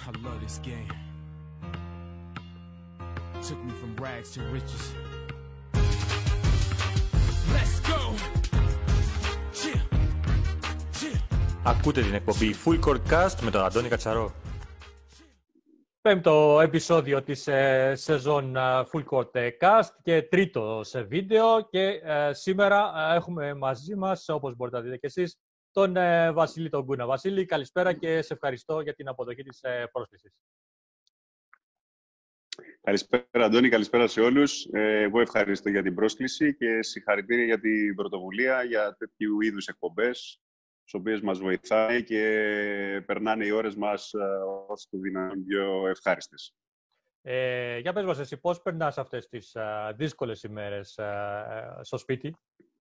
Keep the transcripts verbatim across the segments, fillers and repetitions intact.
I love this game. Took me from rags to riches. Let's go. Cheer. Cheer. Ακούτε την εκπομπή Full Court Cast με τον Αντώνη Κατσαρό. Πέμπτο επεισόδιο της ε, σεζόν ε, Full Court Cast και τρίτο σε βίντεο και ε, σήμερα ε, έχουμε μαζί μας, όπως μπορείτε να δείτε και εσείς, τον ε, Βασίλη τον Κούνα. Βασίλη, καλησπέρα και σε ευχαριστώ για την αποδοχή της ε, πρόσκλησης. Καλησπέρα, Αντώνη. Καλησπέρα σε όλους. Ε, εγώ ευχαριστώ για την πρόσκληση και συγχαρητήρια για την πρωτοβουλία για τέτοιου είδους εκπομπές, τις οποίες μας βοηθάει και περνάνε οι ώρες μας όσο το δυνατόν πιο ευχάριστες. Ε, για πες μας εσύ, πώς περνάς αυτές τις α, δύσκολες ημέρες α, στο σπίτι?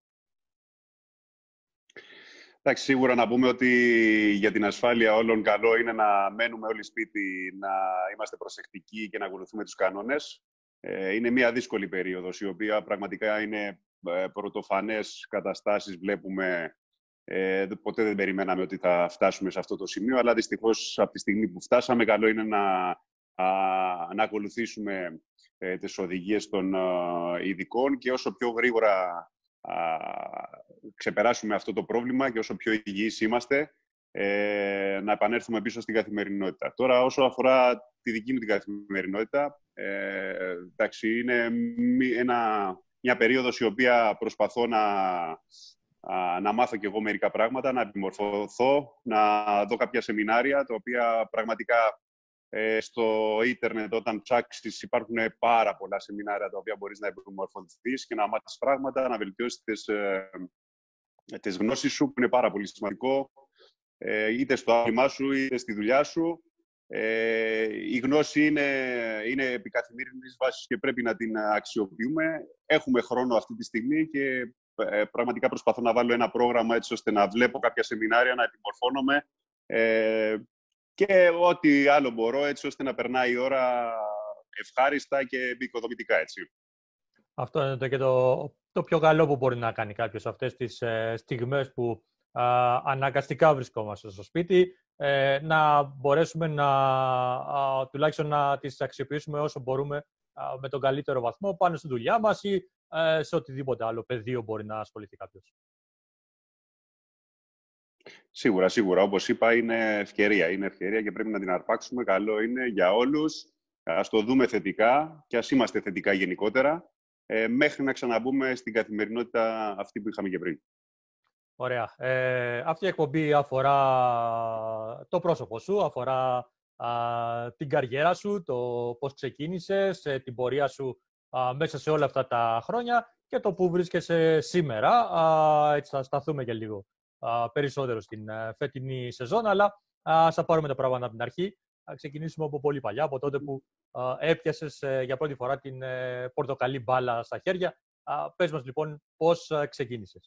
Εντάξει, σίγουρα να πούμε ότι για την ασφάλεια όλων καλό είναι να μένουμε όλοι σπίτι, να είμαστε προσεκτικοί και να ακολουθούμε τους κανόνες. Ε, είναι μια δύσκολη περίοδος, η οποία πραγματικά είναι ε, πρωτοφανές καταστάσεις, βλέπουμε. Ε, ποτέ δεν περιμέναμε ότι θα φτάσουμε σε αυτό το σημείο, αλλά δυστυχώς από τη στιγμή που φτάσαμε, καλό είναι να, α, να ακολουθήσουμε ε, τις οδηγίες των α, ειδικών και όσο πιο γρήγορα α, ξεπεράσουμε αυτό το πρόβλημα και όσο πιο υγιείς είμαστε, ε, να επανέλθουμε πίσω στην καθημερινότητα. Τώρα, όσο αφορά τη δική μου την καθημερινότητα, ε, εντάξει, είναι ένα, μια περίοδος η οποία προσπαθώ να να μάθω κι εγώ μερικά πράγματα, να επιμορφωθώ, να δω κάποια σεμινάρια, τα οποία πραγματικά ε, στο ίντερνετ όταν ψάξεις υπάρχουν πάρα πολλά σεμινάρια τα οποία μπορείς να επιμορφωθείς και να μάθεις πράγματα, να βελτιώσεις τις, ε, τις γνώσεις σου, που είναι πάρα πολύ σημαντικό, ε, είτε στο άθλημά σου, είτε στη δουλειά σου. Ε, η γνώση είναι, είναι επί καθημερινής βάσης και πρέπει να την αξιοποιούμε. Έχουμε χρόνο αυτή τη στιγμή και Ε, πραγματικά προσπαθώ να βάλω ένα πρόγραμμα έτσι ώστε να βλέπω κάποια σεμινάρια, να επιμορφώνομαι ε, και ό,τι άλλο μπορώ έτσι ώστε να περνάει η ώρα ευχάριστα και επικοδομητικά, έτσι. Αυτό είναι το, και το, το πιο καλό που μπορεί να κάνει κάποιος αυτές τις ε, στιγμές που α, αναγκαστικά βρισκόμαστε στο σπίτι, ε, να μπορέσουμε να α, τουλάχιστον να τις αξιοποιήσουμε όσο μπορούμε α, με τον καλύτερο βαθμό πάνω στη δουλειά μας ή σε οτιδήποτε άλλο πεδίο μπορεί να ασχοληθεί κάποιος. Σίγουρα, σίγουρα. Όπως είπα, είναι ευκαιρία. Είναι ευκαιρία και πρέπει να την αρπάξουμε. Καλό είναι για όλους. Ας το δούμε θετικά και ας είμαστε θετικά γενικότερα, ε, μέχρι να ξαναμπούμε στην καθημερινότητα αυτή που είχαμε και πριν. Ωραία. Ε, αυτή η εκπομπή αφορά το πρόσωπο σου, αφορά α, την καριέρα σου, το πώς ξεκίνησες, την πορεία σου α, μέσα σε όλα αυτά τα χρόνια και το που βρίσκεσαι σήμερα. Α, έτσι θα σταθούμε και λίγο α, περισσότερο στην α, φετινή σεζόν, αλλά α, θα πάρουμε τα πράγματα από την αρχή. Θα ξεκινήσουμε από πολύ παλιά, από τότε που α, έπιασες ε, για πρώτη φορά την ε, πορτοκαλί μπάλα στα χέρια. Α, πες μας λοιπόν πώς α, ξεκίνησες.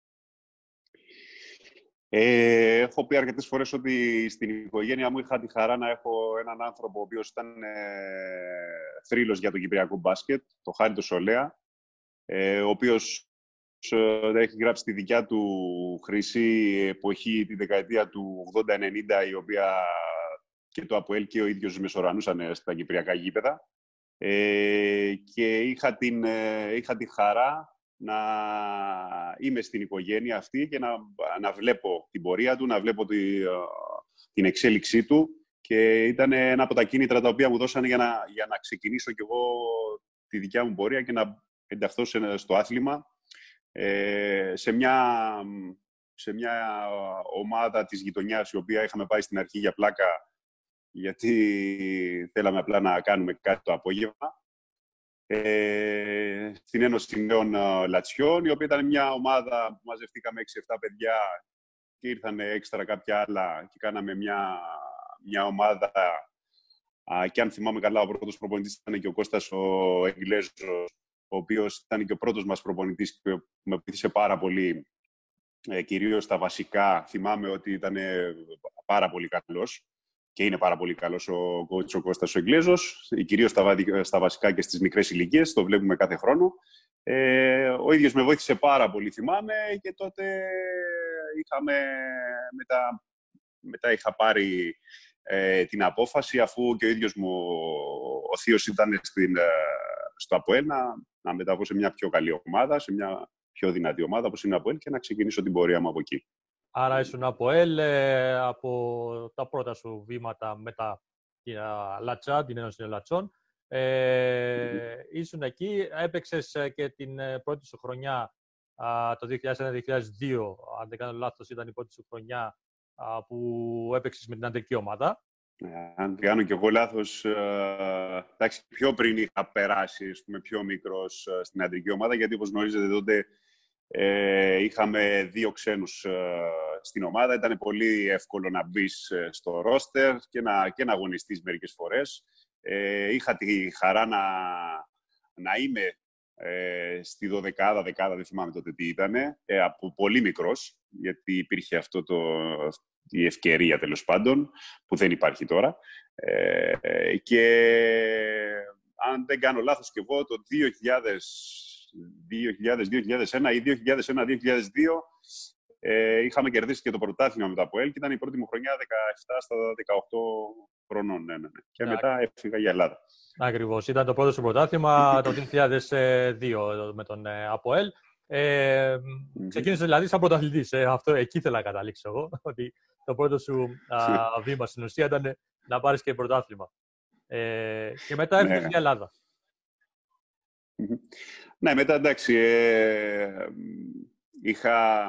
Ε, έχω πει αρκετές φορές ότι στην οικογένεια μου είχα τη χαρά να έχω έναν άνθρωπο ο οποίος ήταν ε, θρύλος για το κυπριακό μπάσκετ, το Χάρη το Σολέα, ε, ο οποίος ε, έχει γράψει τη δικιά του χρυσή εποχή, τη δεκαετία του ογδόντα ενενήντα, η οποία και το ΑΠΟΕΛ και ο ίδιος μεσορανούσαν στα κυπριακά γήπεδα. Ε, και είχα, την, ε, είχα τη χαρά να είμαι στην οικογένεια αυτή και να, να βλέπω την πορεία του, να βλέπω τη, την εξέλιξή του, και ήταν ένα από τα κίνητρα τα οποία μου δώσανε για να, για να ξεκινήσω κι εγώ τη δικιά μου πορεία και να ενταχθώ σε, στο άθλημα, ε, σε, μια, σε μια ομάδα της γειτονιάς, η οποία είχαμε πάει στην αρχή για πλάκα, γιατί θέλαμε απλά να κάνουμε κάτι το απόγευμα. Ε, στην Ένωση Νέων Λατσιών, η οποία ήταν μια ομάδα που μαζευτήκαμε έξι εφτά παιδιά και ήρθαν έξτρα κάποια άλλα και κάναμε μια, μια ομάδα. Α, και αν θυμάμαι καλά, ο πρώτος προπονητής ήταν και ο Κώστας ο Εγγλέζος, ο οποίος ήταν και ο πρώτος μας προπονητής και με βοήθησε πάρα πολύ, ε, κυρίως στα βασικά. Θυμάμαι ότι ήταν πάρα πολύ καλός. Και είναι πάρα πολύ καλός ο coach ο Κώστας ο Εγγλέζος, κυρίως στα, στα βασικά και στις μικρές ηλικίες, το βλέπουμε κάθε χρόνο. Ε, ο ίδιος με βοήθησε πάρα πολύ, θυμάμαι, και τότε είχαμε, μετά, μετά είχα πάρει ε, την απόφαση, αφού και ο ίδιος μου ο θείος ήταν στην, ε, στο ΑΠΟΕΛ να, να μεταβώ σε μια πιο καλή ομάδα, σε μια πιο δυνατή ομάδα όπως είναι ο ΑΠΟΕΛ και να ξεκινήσω την πορεία μου από εκεί. Άρα ήσουν ΑΠΟΕΛ, ε, από τα πρώτα σου βήματα μετά την Λατσά, την Ένωση των Λατσών. Ε, mm-hmm. Ήσουν εκεί, έπαιξες και την πρώτη σου χρονιά α, το δύο χιλιάδες ένα δύο χιλιάδες δύο, αν δεν κάνω λάθος, ήταν η πρώτη σου χρονιά α, που έπαιξες με την αντρική ομάδα. Ε, αν κάνω κι εγώ λάθος, ε, εντάξει, πιο πριν είχα περάσει, πούμε, πιο μικρός ε, στην αντρική ομάδα, γιατί όπως γνωρίζετε τότε ε, είχαμε δύο ξένους ε, στην ομάδα. Ήταν πολύ εύκολο να μπεις στο ρόστερ και να, και να αγωνιστείς μερικές φορές. Ε, είχα τη χαρά να, να είμαι ε, στη δωδεκάδα, δεκάδα, δεν θυμάμαι τότε τι ήταν, ε, από πολύ μικρός, γιατί υπήρχε αυτό το, η ευκαιρία τέλος πάντων, που δεν υπάρχει τώρα. Ε, και αν δεν κάνω λάθος και εγώ, το δύο χιλιάδες, δύο χιλιάδες, δύο χιλιάδες ένα ή δύο χιλιάδες ένα δύο χιλιάδες δύο ε, είχαμε κερδίσει και το πρωτάθλημα με το ΑΠΟΕΛ και ήταν η πρώτη μου χρονιά δεκαεπτά στα δεκαοκτώ χρονών. Ναι, ναι, ναι. Και Ά, μετά έφυγα για Ελλάδα. Ακριβώς. Ήταν το πρώτο σου πρωτάθλημα το δύο χιλιάδες δύο με τον ΑΠΟΕΛ. Ε, mm-hmm. Ξεκίνησε δηλαδή σαν πρωταθλητής. Ε, αυτό εκεί ήθελα να καταλήξω εγώ. Ότι το πρώτο σου α, βήμα στην ουσία ήταν να πάρεις και πρωτάθλημα. Ε, και μετά έφυγες για Ελλάδα. Mm-hmm. Ναι, μετά εντάξει. Ε, είχα,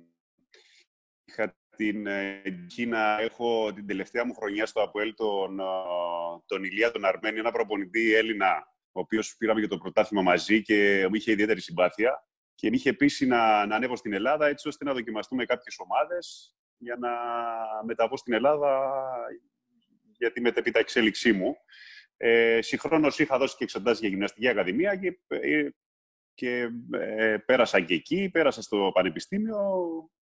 είχα την Κίνα, έχω την τελευταία μου χρονιά στο ΑΠΟΕΛ τον, τον Ηλία τον Αρμένη, ένα προπονητή Έλληνα, ο οποίος πήραμε και το πρωτάθλημα μαζί και μου είχε ιδιαίτερη συμπάθεια. Και με είχε πείσει να, να ανέβω στην Ελλάδα, έτσι ώστε να δοκιμαστούμε κάποιες ομάδες για να μεταβώ στην Ελλάδα για τη μετέπειτα εξέλιξή μου. Ε, συγχρόνως είχα δώσει και εξετάσεις για γυμναστική ακαδημία και, ε, και ε, πέρασα και εκεί, πέρασα στο πανεπιστήμιο.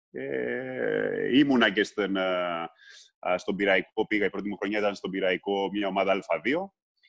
Ε, ήμουνα και στον, ε, στον Πειραϊκό, πήγα η πρώτη μου χρονιά ήταν στον Πειραϊκό, μια ομάδα Α2.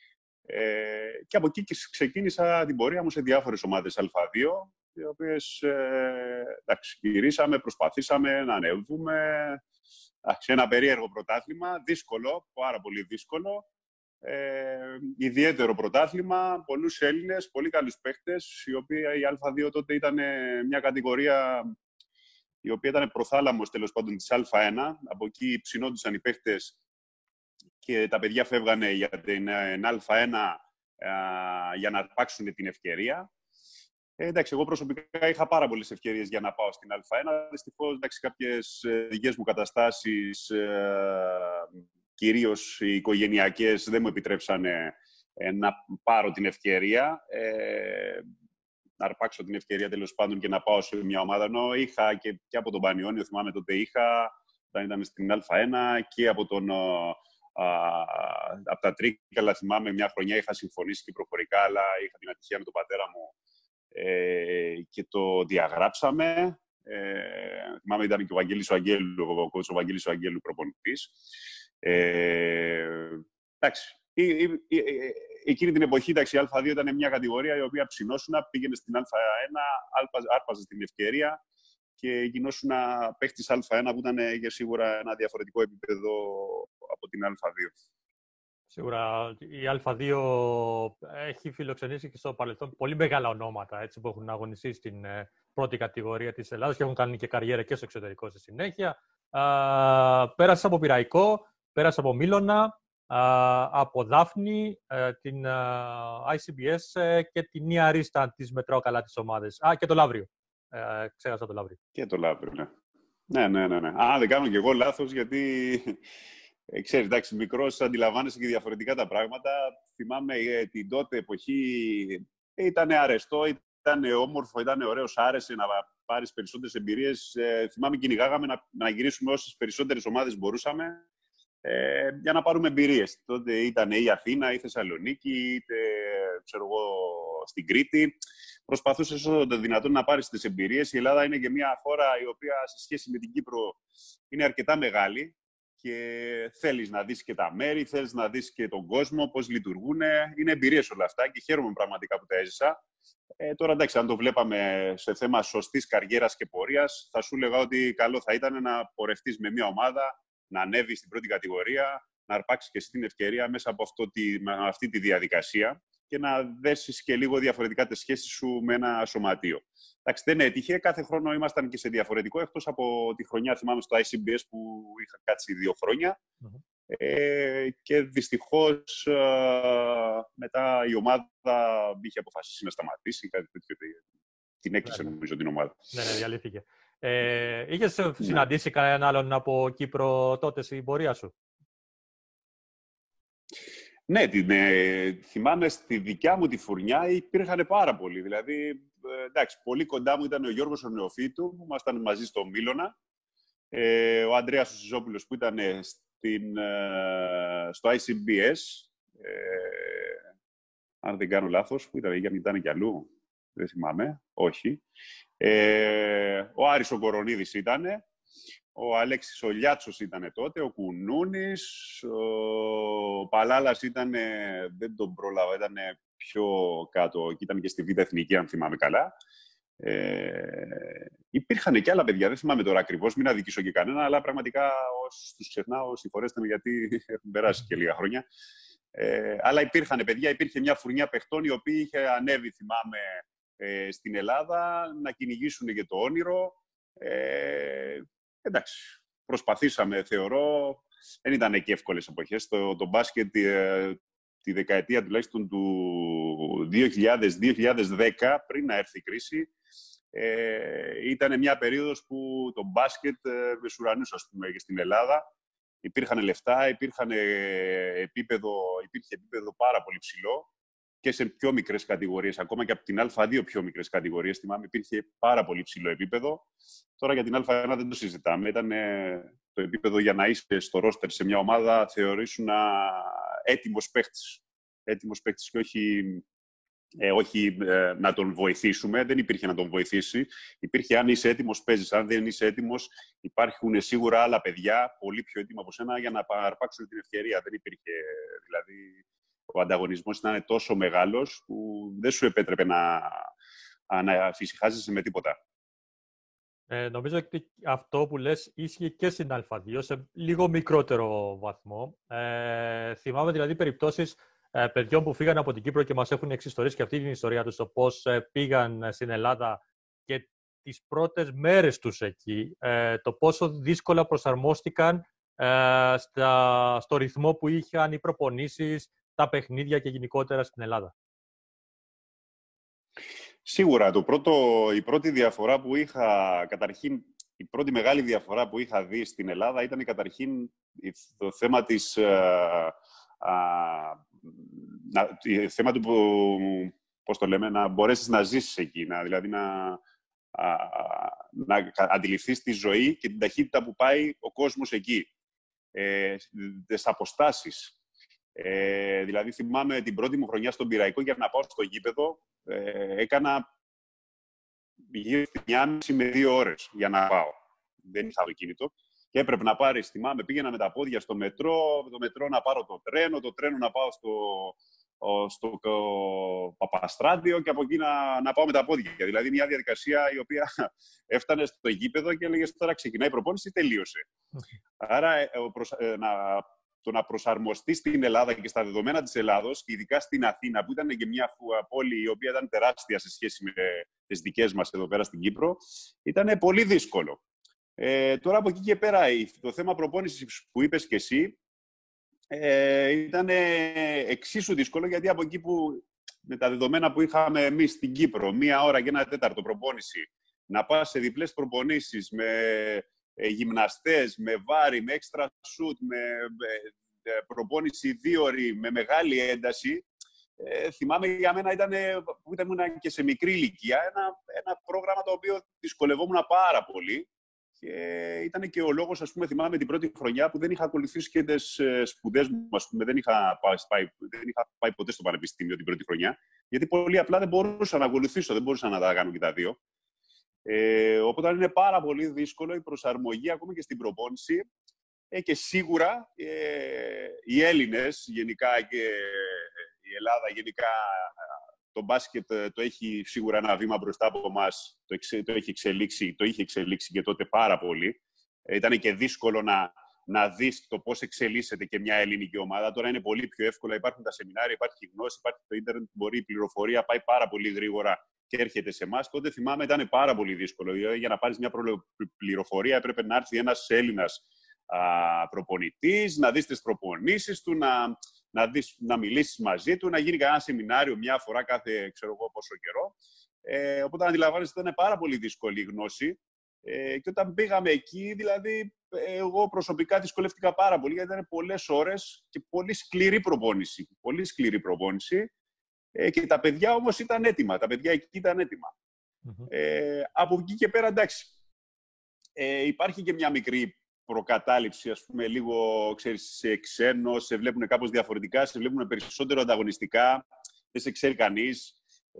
Ε, και από εκεί ξεκίνησα την πορεία μου σε διάφορες ομάδες Α2, οι οποίες ε, εντάξει, γυρίσαμε, προσπαθήσαμε να ανέβουμε. Εντάξει, ένα περίεργο πρωτάθλημα, δύσκολο, πάρα πολύ δύσκολο. Ε, ιδιαίτερο πρωτάθλημα, πολλούς Έλληνες, πολύ καλούς παίχτες, η οποία η Α2 τότε ήταν μια κατηγορία η οποία ήταν προθάλαμος τέλος πάντων της Α1. Από εκεί ψινόντουσαν οι παίχτες και τα παιδιά φεύγανε για την Α1 α, για να αρπάξουν την ευκαιρία. Ε, εντάξει, εγώ προσωπικά είχα πάρα πολλές ευκαιρίες για να πάω στην Α1. Δυστυχώς, εντάξει, κάποιες δικές μου καταστάσεις, ε, κυρίως οι οικογενειακές, δεν μου επιτρέψανε ε, να πάρω την ευκαιρία. Ε, να αρπάξω την ευκαιρία τέλος πάντων και να πάω σε μια ομάδα. Ενώ είχα και, και από τον Πανιόνιο, θυμάμαι τότε είχα, όταν ήταν στην Α1 και από τον... Α, από τα Τρίκαλα, θυμάμαι μια χρονιά είχα συμφωνήσει και προφορικά, αλλά είχα την ατυχία με τον πατέρα μου ε, και το διαγράψαμε. Ε, θυμάμαι ήταν και ο Βαγγέλης ο Αγγέλου, ο coach ο Βαγγέλης ο Αγγέλου προπονητής. Ε, εντάξει, η, η, η, η, εκείνη την εποχή εντάξει, η Α2 ήταν μια κατηγορία η οποία ψινόσουνα, πήγαινε στην Α1, άρπαζε την ευκαιρία και γινόσουνα παίχτης Α1 που ήταν για σίγουρα ένα διαφορετικό επίπεδο από την Α2. Σίγουρα η Α2 έχει φιλοξενήσει και στο παρελθόν πολύ μεγάλα ονόματα έτσι, που έχουν αγωνιστεί στην ε, πρώτη κατηγορία της Ελλάδας και έχουν κάνει και καριέρα και στο εξωτερικό στη συνέχεια. Α, πέρασε από Πειραϊκό, πέρασε από Μήλωνα, α, από Δάφνη, ε, την α, άι σι μπι ες ε, και την Νέα Ρίστα της μετράω καλά τις ομάδες. Α, και το Λαύριο. Ε, ξέχασα το Λαύριο. Και το Λαύριο, ναι. Ναι, ναι, ναι, ναι. Α, δεν κάνω κι εγώ λάθος, γιατί... Ε, ξέρεις, εντάξει, μικρός αντιλαμβάνεσαι και διαφορετικά τα πράγματα. Θυμάμαι ε, την τότε εποχή ε, ήταν αρεστό, ήταν όμορφο, ήταν ωραίος, άρεσε να πάρεις περισσότερες εμπειρίες. Ε, θυμάμαι κυνηγάγαμε να, να γυρίσουμε όσες περισσότερες ομάδες μπορούσαμε ε, για να πάρουμε εμπειρίες. Τότε ήταν η Αθήνα, η Θεσσαλονίκη, είτε ξέρω εγώ, στην Κρήτη. Προσπαθούσες όσο το δυνατόν να πάρεις τις εμπειρίες. Η Ελλάδα είναι και μια χώρα η οποία σε σχέση με την Κύπρο είναι αρκετά μεγάλη. Και θέλεις να δεις και τα μέρη, θέλεις να δεις και τον κόσμο, πώς λειτουργούν. Είναι εμπειρίες όλα αυτά και χαίρομαι πραγματικά που τα έζησα. Ε, τώρα εντάξει, αν το βλέπαμε σε θέμα σωστής καριέρας και πορείας, θα σου έλεγα ότι καλό θα ήταν να πορευτείς με μια ομάδα, να ανέβεις στην πρώτη κατηγορία, αρπάξεις και εσύ την ευκαιρία μέσα από αυτό τη, με αυτή τη διαδικασία και να δέσεις και λίγο διαφορετικά τις σχέσεις σου με ένα σωματείο. Εντάξει, δεν έτυχε. Κάθε χρόνο ήμασταν και σε διαφορετικό, εκτός από τη χρονιά, θυμάμαι, στο άι σι μπι ες που είχα κάτσει δύο χρόνια. Mm-hmm. Ε, και δυστυχώς ε, μετά η ομάδα είχε αποφασίσει να σταματήσει, κάτι τέτοιο. Την έκλεισε, νομίζω, την ομάδα. Ναι, ναι, διαλύθηκε. Ε, είχες ναι. συναντήσει κανέναν άλλον από Κύπρο τότε στην πορεία σου? Ναι, την, ε, θυμάμαι στη δικιά μου τη φουρνιά υπήρχαν πάρα πολλοί. Δηλαδή, ε, εντάξει, πολύ κοντά μου ήταν ο Γιώργος ο Νεοφύτου, που ήμασταν μαζί στο Μήλωνα. Ε, ο Ανδρέας ο Σιζόπουλος που ήταν στην, ε, στο άι σι μπι ες. Ε, αν δεν κάνω λάθος, που ήταν, γιατί ήταν κι αλλού. Δεν θυμάμαι. Όχι. Ε, ο Άρης ο Κορονίδης ήτανε. Ο Αλέξης ο Λιάτσος ήτανε τότε. Ο Κουνούνης. Ο Παλάλας ήτανε... Δεν τον πρόλαβα. Ήτανε πιο κάτω. Και ήταν και στη Β' Εθνική, αν θυμάμαι καλά. Ε, υπήρχαν και άλλα παιδιά. Δεν θυμάμαι τώρα ακριβώς. Μην αδικήσω και κανένα. Αλλά πραγματικά όσους τους ξεχνάω, συγχωρέστε με, γιατί έχουν περάσει και λίγα χρόνια. Ε, αλλά υπήρχαν παιδιά. Υπήρχε μια φουρνιά παιχτών, οι οποίοι είχε ανέβει, θυμάμαι, ε, στην Ελλάδα να κυνηγήσουν για το όνειρο. Ε, εντάξει, προσπαθήσαμε, θεωρώ. Δεν ήταν και εύκολες εποχές. Το, το μπάσκετ ε, τη δεκαετία τουλάχιστον του δύο χιλιάδες με δύο χιλιάδες δέκα, πριν να έρθει η κρίση, ε, ήταν μια περίοδος που το μπάσκετ ε, μεσουρανούσε, ας πούμε, και στην Ελλάδα. Υπήρχαν λεφτά, υπήρχαν, ε, επίπεδο, υπήρχε επίπεδο πάρα πολύ ψηλό και σε πιο μικρές κατηγορίες, ακόμα και από την Α δύο πιο μικρές κατηγορίες. Θυμάμαι, υπήρχε πάρα πολύ ψηλό επίπεδο. Τώρα για την Α ένα δεν το συζητάμε. Ήταν ε, το επίπεδο για να είσαι στο ρόστερ σε μια ομάδα, θεωρήσουν έτοιμος παίχτης. Έτοιμος παίχτης και όχι, ε, όχι ε, να τον βοηθήσουμε. Δεν υπήρχε να τον βοηθήσει. Υπήρχε αν είσαι έτοιμος, παίζεις. Αν δεν είσαι έτοιμος, υπάρχουν σίγουρα άλλα παιδιά πολύ πιο έτοιμα από σένα για να αρπάξουν την ευκαιρία. Δεν υπήρχε, δηλαδή, ο ανταγωνισμός ήταν τόσο μεγάλος που δεν σου επέτρεπε να, να φυσικάζεσαι με τίποτα. Ε, νομίζω ότι αυτό που λες ίσχυε και στην Α δύο σε λίγο μικρότερο βαθμό. Ε, θυμάμαι δηλαδή περιπτώσεις ε, παιδιών που φύγαν από την Κύπρο και μας έχουν εξιστορήσει και αυτή την ιστορία τους, το πώς ε, πήγαν στην Ελλάδα και τις πρώτες μέρες τους εκεί, ε, το πόσο δύσκολα προσαρμόστηκαν ε, στα, στο ρυθμό που είχαν οι προπονήσεις, τα παιχνίδια και γενικότερα στην Ελλάδα. Σίγουρα. Το πρώτο, η πρώτη διαφορά που είχα, καταρχήν, η πρώτη μεγάλη διαφορά που είχα δει στην Ελλάδα ήταν καταρχήν το θέμα της, α, α, να, το θέμα του, πώς το λέμε, να μπορέσεις να ζήσεις εκεί, να, δηλαδή να, α, να αντιληφθείς τη ζωή και την ταχύτητα που πάει ο κόσμος εκεί, ε, τις αποστάσεις. Ε, δηλαδή, θυμάμαι την πρώτη μου χρονιά στον Πειραϊκό, για να πάω στο γήπεδο, ε, έκανα γύρω στη μία και μισή με δύο ώρες για να πάω. Δεν είχα αυτοκίνητο και έπρεπε να πάρεις, θυμάμαι, πήγαινα με τα πόδια στο μετρό, το μετρό να πάρω το τρένο, το τρένο να πάω στο, στο, στο Παπαστράτιο και από εκεί να, να πάω με τα πόδια. Δηλαδή, μια διαδικασία η οποία έφτανε στο γήπεδο και έλεγες τώρα ξεκινάει η προπόνηση, τελείωσε. Άρα, ε, προσ, ε, να το να προσαρμοστεί στην Ελλάδα και στα δεδομένα της Ελλάδος, ειδικά στην Αθήνα, που ήταν και μια πόλη η οποία ήταν τεράστια σε σχέση με τις δικές μας εδώ πέρα στην Κύπρο, ήταν πολύ δύσκολο. Ε, τώρα από εκεί και πέρα, το θέμα προπόνησης που είπες και εσύ, ε, ήταν εξίσου δύσκολο, γιατί από εκεί που με τα δεδομένα που είχαμε εμείς στην Κύπρο, μία ώρα και ένα τέταρτο προπόνηση, να πας σε διπλές προπονήσεις με ε, γυμναστές, με βάρη, με έξτρα σουτ, με ε, προπόνηση δύο ώρες, με μεγάλη ένταση, ε, θυμάμαι για μένα ήταν, που ήταν και σε μικρή ηλικία, ένα, ένα πρόγραμμα το οποίο δυσκολευόμουν πάρα πολύ. Και ήταν και ο λόγος, ας πούμε, θυμάμαι την πρώτη χρονιά που δεν είχα ακολουθήσει και τις σπουδές μου, ας πούμε, δεν είχα πάει, δεν είχα πάει ποτέ στο πανεπιστήμιο την πρώτη χρονιά, γιατί πολύ απλά δεν μπορούσα να ακολουθήσω, δεν μπορούσα να τα κάνω και τα δύο. Ε, οπότε είναι πάρα πολύ δύσκολο η προσαρμογή ακόμα και στην προπόνηση. Ε, και σίγουρα ε, οι Έλληνες γενικά και η Ελλάδα γενικά, το μπάσκετ το έχει σίγουρα ένα βήμα μπροστά από εμάς, το, εξε, το, έχει εξελίξει, το είχε εξελίξει και τότε πάρα πολύ. Ε, ήταν και δύσκολο να, να δεις το πώς εξελίσσεται και μια ελληνική ομάδα. Τώρα είναι πολύ πιο εύκολα, υπάρχουν τα σεμινάρια, υπάρχει γνώση, υπάρχει το ίντερνετ, μπορεί η πληροφορία, πάει πάρα πολύ γρήγορα και έρχεται σε εμάς. Τότε θυμάμαι ήταν πάρα πολύ δύσκολο. Για να πάρεις μια πληροφορία έπρεπε να έρθει ένας Έλληνας προπονητής, να δεις τις προπονήσεις του, να, να, δεις, να μιλήσεις μαζί του, να γίνει κανένα σεμινάριο μια φορά κάθε ξέρω εγώ πόσο καιρό. Ε, οπότε αντιλαμβάνεστε ήταν πάρα πολύ δύσκολη η γνώση. Ε, και όταν πήγαμε εκεί, δηλαδή, εγώ προσωπικά δυσκολεύτηκα πάρα πολύ, γιατί ήταν πολλές ώρες και πολύ σκληρή προπόνηση. Πολύ σκληρή προπόνηση. Ε, και τα παιδιά όμως ήταν έτοιμα. Τα παιδιά εκεί ήταν έτοιμα. Mm-hmm. Ε, από εκεί και πέρα, εντάξει. Ε, υπάρχει και μια μικρή προκατάληψη, ας πούμε, λίγο, ξέρεις, σε ξένο, σε βλέπουν κάπως διαφορετικά, σε βλέπουν περισσότερο ανταγωνιστικά, δεν σε ξέρει κανείς.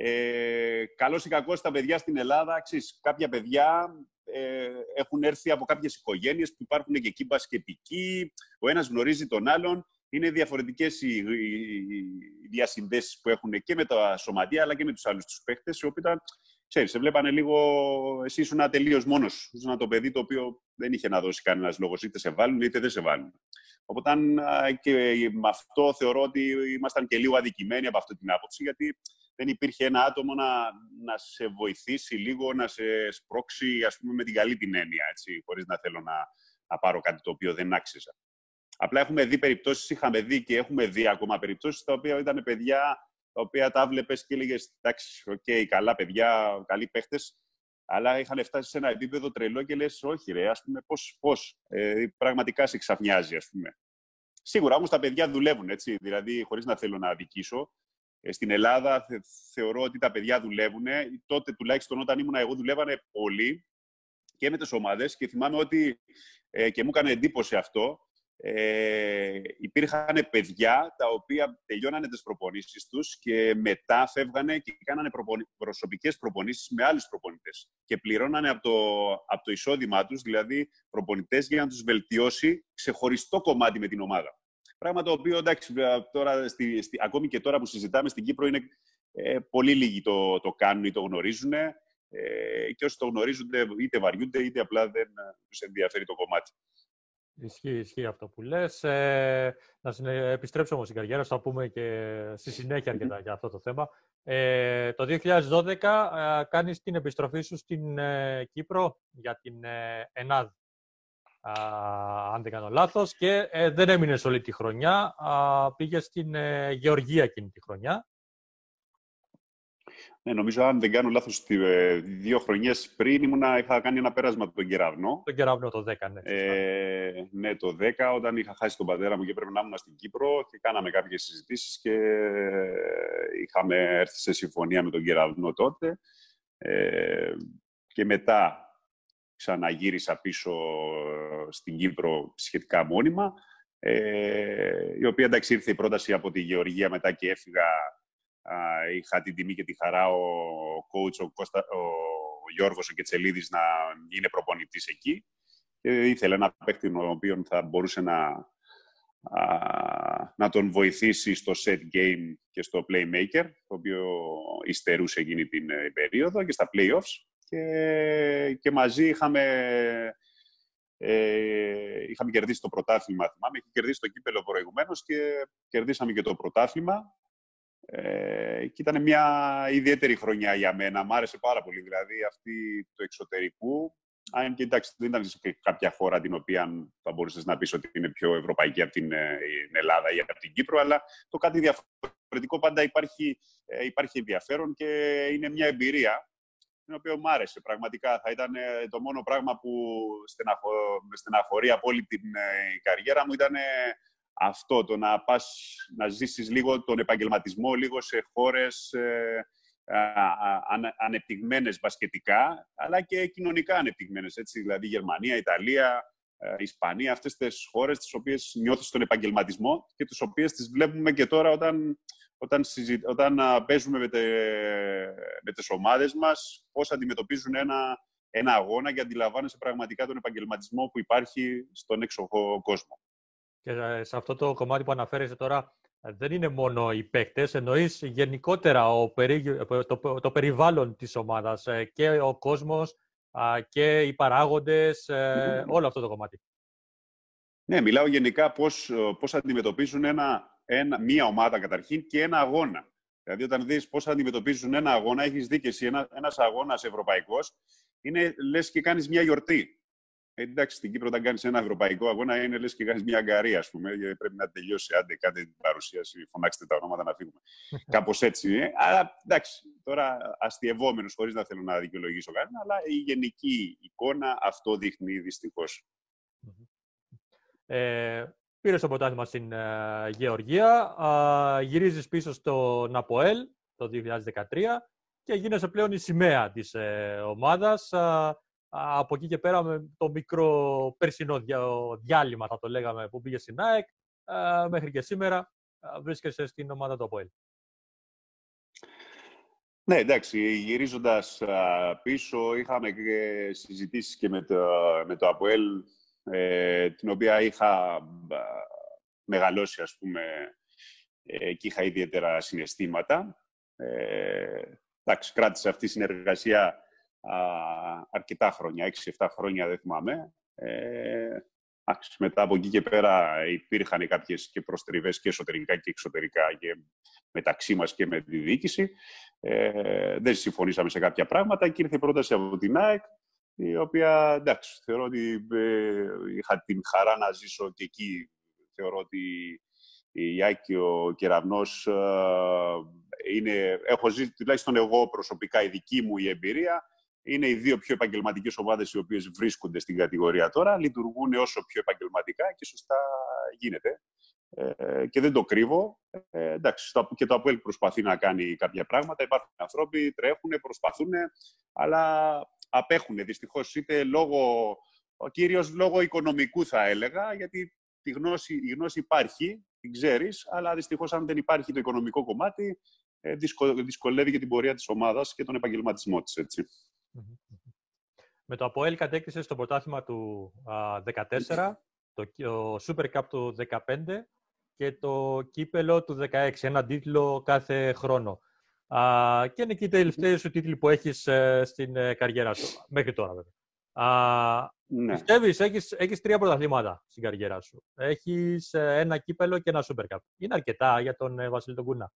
Ε, καλώς ή κακώς τα παιδιά στην Ελλάδα, ξέρεις, κάποια παιδιά ε, έχουν έρθει από κάποιες οικογένειες που υπάρχουν και εκεί μπασκετικοί, ο ένας γνωρίζει τον άλλον. Είναι διαφορετικές οι, οι, οι διασυνδέσεις που έχουν και με τα σωματεία, αλλά και με τους άλλους τους παίχτες, οι οποίοι ήταν, ξέρεις, σε βλέπανε λίγο, εσύ ήσουν τελείως μόνος. Ήσουν το παιδί το οποίο δεν είχε να δώσει κανένας λόγος, είτε σε βάλουν είτε δεν σε βάλουν. Οπότε και με αυτό θεωρώ ότι ήμασταν και λίγο αδικημένοι από αυτή την άποψη, γιατί δεν υπήρχε ένα άτομο να, να σε βοηθήσει λίγο, να σε σπρώξει, ας πούμε, με την καλή την έννοια, έτσι, χωρίς να θέλω να, να πάρω κάτι το οποίο δεν άξιζα. Απλά έχουμε δει περιπτώσεις, είχαμε δει και έχουμε δει ακόμα περιπτώσεις, τα οποία ήταν παιδιά, τα οποία τα βλέπες και έλεγες, εντάξει, οκ, okay, καλά παιδιά, καλοί παίχτες, αλλά είχαν φτάσει σε ένα επίπεδο τρελό και λες, όχι ρε, ας πούμε, πώς, πώς, ε, πραγματικά σε ξαφνιάζει, ας πούμε. Σίγουρα όμως τα παιδιά δουλεύουν, έτσι, δηλαδή, χωρίς να θέλω να αδικήσω. Ε, στην Ελλάδα θε, θεωρώ ότι τα παιδιά δουλεύουν. Τότε τουλάχιστον όταν ήμουν εγώ δουλεύανε πολύ και με τις ομάδες και θυμάμαι ότι, ε, και μου έκανε εντύπωση αυτό, Ε, υπήρχαν παιδιά τα οποία τελειώνανε τις προπονήσεις τους και μετά φεύγανε και κάνανε προπονη... προσωπικές προπονήσεις με άλλους προπονητές και πληρώνανε από το, από το εισόδημά τους, δηλαδή προπονητές, για να τους βελτιώσει ξεχωριστό κομμάτι με την ομάδα. Πράγμα το οποίο, εντάξει, τώρα, στη, στη, ακόμη και τώρα που συζητάμε στην Κύπρο, είναι ε, πολύ λίγοι το, το κάνουν ή το γνωρίζουν, ε, και όσοι το γνωρίζουν είτε βαριούνται είτε απλά δεν τους ενδιαφέρει το κομμάτι. Ισχύει, ισχύει αυτό που λες. Ε, να συνε... επιστρέψω όμως στην καριέρα, θα πούμε και στη συνέχεια αρκετά για αυτό το θέμα. Ε, το δύο χιλιάδες δώδεκα ε, κάνεις την επιστροφή σου στην ε, Κύπρο για την ε, ΕΝΑΔ, αν δεν κάνω λάθος, και ε, δεν έμεινες όλη τη χρονιά, α, πήγες στην ε, Γεωργία εκείνη τη χρονιά. Ναι, νομίζω, αν δεν κάνω λάθος, δύο χρονιές πριν ήμουνα, είχα κάνει ένα πέρασμα από τον Κεραυνό. Τον Κεραυνό το δέκα, ναι. Ε, ναι, το δέκα, όταν είχα χάσει τον πατέρα μου και πρέπει να ήμουν στην Κύπρο και κάναμε κάποιες συζητήσεις και είχαμε έρθει σε συμφωνία με τον Κεραυνό τότε. Ε, και μετά ξαναγύρισα πίσω στην Κύπρο σχετικά μόνιμα, ε, η οποία, εντάξει, ήρθε η πρόταση από τη Γεωργία μετά και έφυγα. Uh, είχα την τιμή και τη χαρά ο coach, ο, Κώστα, ο Γιώργος ο Κετσελίδης, να είναι προπονητής εκεί. Και ήθελε ένα παίκτη ο οποίος θα μπορούσε να, uh, να τον βοηθήσει στο set game και στο playmaker, το οποίο υστερούσε εκείνη την uh, περίοδο, και στα playoffs. Και, και μαζί είχαμε, ε, είχαμε κερδίσει το πρωτάθλημα, θυμάμαι. Είχε κερδίσει το κύπελλο προηγουμένως και κερδίσαμε και το πρωτάθλημα. Ε, και ήταν μια ιδιαίτερη χρονιά για μένα. Μ' άρεσε πάρα πολύ, δηλαδή, αυτή του εξωτερικού. Αν και, εντάξει, δεν ήταν σε κάποια χώρα την οποία θα μπορούσες να πεις ότι είναι πιο ευρωπαϊκή από την, την Ελλάδα ή από την Κύπρο, αλλά το κάτι διαφορετικό πάντα υπάρχει, υπάρχει ενδιαφέρον και είναι μια εμπειρία την οποία μου άρεσε. Πραγματικά θα ήταν το μόνο πράγμα που στεναχω... με στεναχωρεί από όλη την καριέρα μου, ήταν αυτό, το να πας να ζήσεις λίγο τον επαγγελματισμό, λίγο σε χώρες ε, ανε, ανεπτυγμένες μπασκετικά, αλλά και κοινωνικά ανεπτυγμένες, έτσι, δηλαδή Γερμανία, Ιταλία, ε, Ισπανία, αυτές τις χώρες τις οποίες νιώθεις τον επαγγελματισμό και τις οποίες τις βλέπουμε και τώρα όταν, όταν, συζη, όταν α, παίζουμε με, τε, με τις ομάδες μας, πώς αντιμετωπίζουν ένα, ένα αγώνα και αντιλαμβάνεσαι πραγματικά τον επαγγελματισμό που υπάρχει στον έξω κόσμο. Και σε αυτό το κομμάτι που αναφέρεσαι τώρα, δεν είναι μόνο οι παίκτες, εννοείς γενικότερα ο περί, το, το περιβάλλον της ομάδας, και ο κόσμος και οι παράγοντες, όλο αυτό το κομμάτι. Ναι, μιλάω γενικά πώς, πώς αντιμετωπίζουν ένα, ένα, μία ομάδα καταρχήν και ένα αγώνα. Δηλαδή, όταν δεις πώς αντιμετωπίζουν ένα αγώνα, έχεις δει και εσύ ένα, ένας αγώνας ευρωπαϊκός, είναι λες και κάνεις μια γιορτή. Ε, εντάξει, στην Κύπρο, όταν κάνεις ένα ευρωπαϊκό αγώνα, είναι λες και κάνεις μια αγκαρία, ας πούμε, γιατί πρέπει να τελειώσει. Άντε, κάντε την παρουσίαση, φωνάξτε τα ονόματα να φύγουμε. Κάπως έτσι. Ε. Αλλά εντάξει, τώρα αστειευόμενος, χωρίς να θέλω να δικαιολογήσω κανένα, αλλά η γενική εικόνα αυτό δείχνει δυστυχώς. Ε, πήρες το πρωτάθλημα στην ε, Γεωργία, ε, γυρίζεις πίσω στο Ναποέλ το δύο χιλιάδες δεκατρία και γίνεσαι πλέον η σημαία της ε, ομάδας. Ε, από εκεί και πέρα με το μικρό περσινό διά, διάλειμμα, θα το λέγαμε, που πήγε στην ΑΕΚ, ε, μέχρι και σήμερα ε, βρίσκεσαι στην ομάδα του ΑΠΟΕΛ. Ναι, εντάξει, γυρίζοντας α, πίσω, είχαμε και συζητήσεις και με το, με το ΑΠΟΕΛ, ε, την οποία είχα α, μεγαλώσει, ας πούμε, ε, και είχα ιδιαίτερα συναισθήματα. Ε, εντάξει, κράτησε αυτή η συνεργασία α, αρκετά χρόνια, έξι εφτά χρόνια, δεν θυμάμαι. Ε, μετά από εκεί και πέρα υπήρχαν κάποιες και προστριβές και εσωτερικά και εξωτερικά και μεταξύ μας και με τη διοίκηση. Ε, δεν συμφωνήσαμε σε κάποια πράγματα και ήρθε η πρόταση από την ΑΕΚ, η οποία, εντάξει, θεωρώ ότι ε, είχα την χαρά να ζήσω και εκεί. Θεωρώ ότι η ΑΕΚ και ο Κεραυνός ε, είναι, έχω ζήσει, τουλάχιστον εγώ προσωπικά, η δική μου η εμπειρία, είναι οι δύο πιο επαγγελματικές ομάδες οι οποίες βρίσκονται στην κατηγορία τώρα, λειτουργούν όσο πιο επαγγελματικά και σωστά γίνεται. Ε, και δεν το κρύβω. Ε, εντάξει, και το ΑΠΟΕΛ προσπαθεί να κάνει κάποια πράγματα. Υπάρχουν άνθρωποι, τρέχουν, προσπαθούν, αλλά απέχουν δυστυχώς, είτε λόγω, κυρίως λόγω οικονομικού θα έλεγα, γιατί τη γνώση, η γνώση υπάρχει, την ξέρεις, αλλά δυστυχώς αν δεν υπάρχει το οικονομικό κομμάτι, ε, δυσκολ, δυσκολεύει και την πορεία της ομάδας και τον επαγγελματισμό της, έτσι. Με το ΑΠΟΕΛ κατέκτησε στο πρωτάθλημα του δύο χιλιάδες δεκατέσσερα, το, το Super Cup του δεκαπέντε και το κύπελο του δεκαέξι, ένα τίτλο κάθε χρόνο. Α, και είναι και οι τελευταίοι σου τίτλοι που έχεις ε, στην ε, καριέρα σου, μέχρι τώρα βέβαια. Α, ναι. Πιστεύεις, έχεις, έχεις τρία πρωταθλήματα στην καριέρα σου. Έχεις ε, ένα κύπελο και ένα Super Cup. Είναι αρκετά για τον ε, Βασίλη τον Κούνα?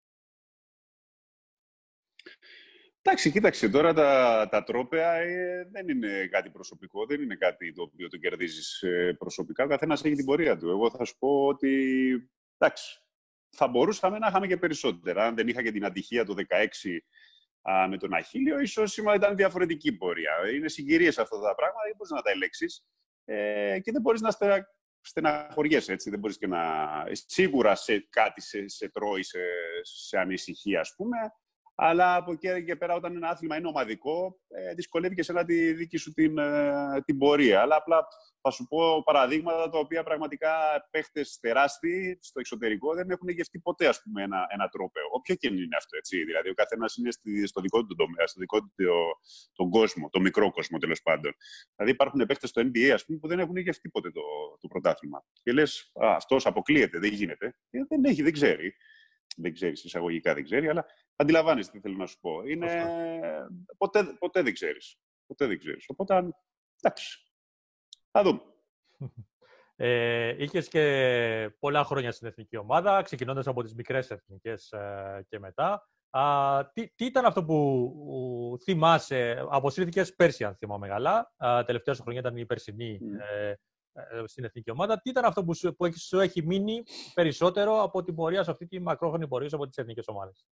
Εντάξει, κοίταξε, τώρα τα, τα τρόπαια ε, δεν είναι κάτι προσωπικό, δεν είναι κάτι το οποίο το κερδίζεις ε, προσωπικά. Ο καθένας έχει την πορεία του. Εγώ θα σου πω ότι, εντάξει, θα μπορούσαμε να είχαμε και περισσότερα. Αν δεν είχα και την ατυχία το δεκαέξι α, με τον Αχίλιο, ίσως σήμερα ήταν διαφορετική πορεία. Είναι συγκυρίες αυτά τα πράγματα, δεν μπορείς να τα ελέγξεις ε, και δεν μπορείς να στερα... στεναχωριέσαι, έτσι. Δεν μπορείς και να... Σίγουρα σε κάτι σε, σε τρώει, σε, σε ανησυχία, ας πούμε. Αλλά από εκεί και πέρα, όταν ένα άθλημα είναι ομαδικό, ε, δυσκολεύει και εσένα τη δική σου την, ε, την πορεία. Αλλά απλά θα σου πω παραδείγματα τα οποία πραγματικά παίχτες τεράστιοι στο εξωτερικό δεν έχουν γευτεί ποτέ, ας πούμε, ένα, ένα τρόπαιο. Όποιο και είναι αυτό, έτσι. Δηλαδή, ο καθένας είναι στη, στο δικό του τομέα, στο δικό του το, τον κόσμο, το μικρό κόσμο τέλος πάντων. Δηλαδή, υπάρχουν παίχτες στο N B A, ας πούμε, που δεν έχουν γευτεί ποτέ το, το πρωτάθλημα. Και λες, αυτός αποκλείεται, δεν γίνεται. Και δεν έχει, δεν ξέρει. Δεν ξέρει, εισαγωγικά δεν ξέρει, αλλά αντιλαμβάνεσαι τι θέλω να σου πω. Είναι... Ποτέ, ποτέ δεν ξέρεις. Ποτέ δεν ξέρεις. Οπότε, εντάξει, θα δούμε. Ε, είχες και πολλά χρόνια στην εθνική ομάδα, ξεκινώντας από τις μικρές εθνικές ε, και μετά. Α, τι, τι ήταν αυτό που ου, θυμάσαι, αποσύρθηκες πέρσι, αν θυμάμαι καλά, α, τελευταία σου χρονιά ήταν η περσινή mm. ε, στην εθνική ομάδα. Τι ήταν αυτό που σου, που έχει, σου έχει μείνει περισσότερο από την πορεία σε αυτή τη μακρόχρονη πορεία από τις εθνικές ομάδες?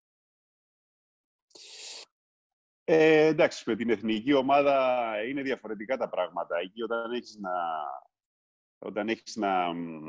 Ε, εντάξει, με την εθνική ομάδα είναι διαφορετικά τα πράγματα. Εκεί όταν έχεις να, όταν έχεις να,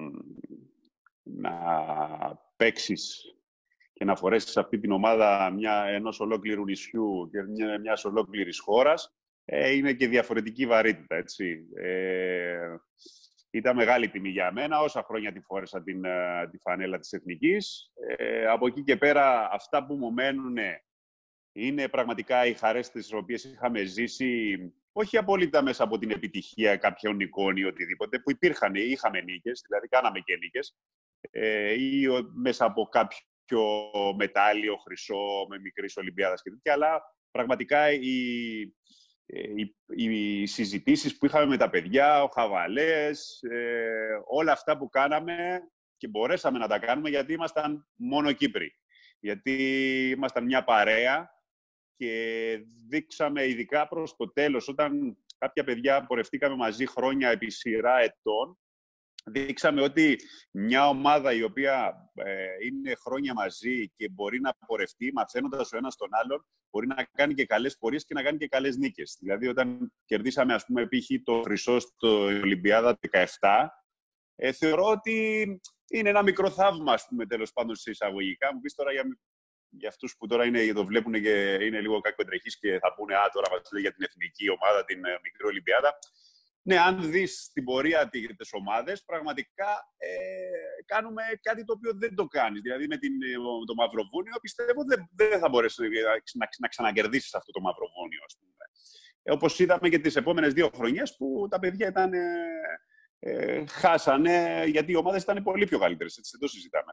να παίξεις και να φορέσεις αυτή την ομάδα μια, ενός ολόκληρου νησιού και μια, μιας ολόκληρης χώρας, ε, είναι και διαφορετική βαρύτητα, έτσι. Ε, Ήταν μεγάλη τιμή για μένα, όσα χρόνια τη φόρεσα την, τη φανέλα της Εθνικής. Ε, από εκεί και πέρα, αυτά που μου μένουν είναι πραγματικά οι χαρές τις οποίες είχαμε ζήσει, όχι απόλυτα μέσα από την επιτυχία κάποιων εικόνων ή οτιδήποτε, που υπήρχαν, είχαμε νίκες, δηλαδή κάναμε και νίκες, ε, ή μέσα από κάποιο μετάλλιο, χρυσό, με μικρής Ολυμπιάδας και τέτοια, αλλά πραγματικά η, οι, οι συζητήσεις που είχαμε με τα παιδιά, ο χαβαλές, ε, όλα αυτά που κάναμε και μπορέσαμε να τα κάνουμε γιατί ήμασταν μόνο Κύπροι. Γιατί ήμασταν μια παρέα και δείξαμε ειδικά προς το τέλος, όταν κάποια παιδιά πορευτήκαμε μαζί χρόνια επί σειρά ετών, δείξαμε ότι μια ομάδα η οποία ε, είναι χρόνια μαζί και μπορεί να πορευτεί μαθαίνοντας ο ένας τον άλλον, μπορεί να κάνει και καλές πορείες και να κάνει και καλές νίκες. Δηλαδή, όταν κερδίσαμε, ας πούμε, π.χ. το χρυσό στο Ολυμπιάδα δεκαεπτά, ε, θεωρώ ότι είναι ένα μικρό θαύμα, ας πούμε, τέλος πάντων σε εισαγωγικά. Μου πεις τώρα για, για αυτούς που τώρα είναι, το βλέπουν και είναι λίγο κακοεντρεχείς και θα πούνε «Α, τώρα μας λέει για την εθνική ομάδα, την ε, μικρή Ολυμπιάδα». Ναι, αν δεις την πορεία της ομάδες, πραγματικά ε, κάνουμε κάτι το οποίο δεν το κάνεις. Δηλαδή, με την, το Μαυροβούνιο, πιστεύω δεν, δεν θα μπορέσει να, να ξανακερδίσεις αυτό το Μαυροβούνιο, ας πούμε. Ε, όπως είδαμε και τις επόμενες δύο χρονιές που τα παιδιά ήταν, ε, ε, χάσανε, γιατί οι ομάδες ήταν πολύ πιο καλύτερες, έτσι δεν το συζητάμε.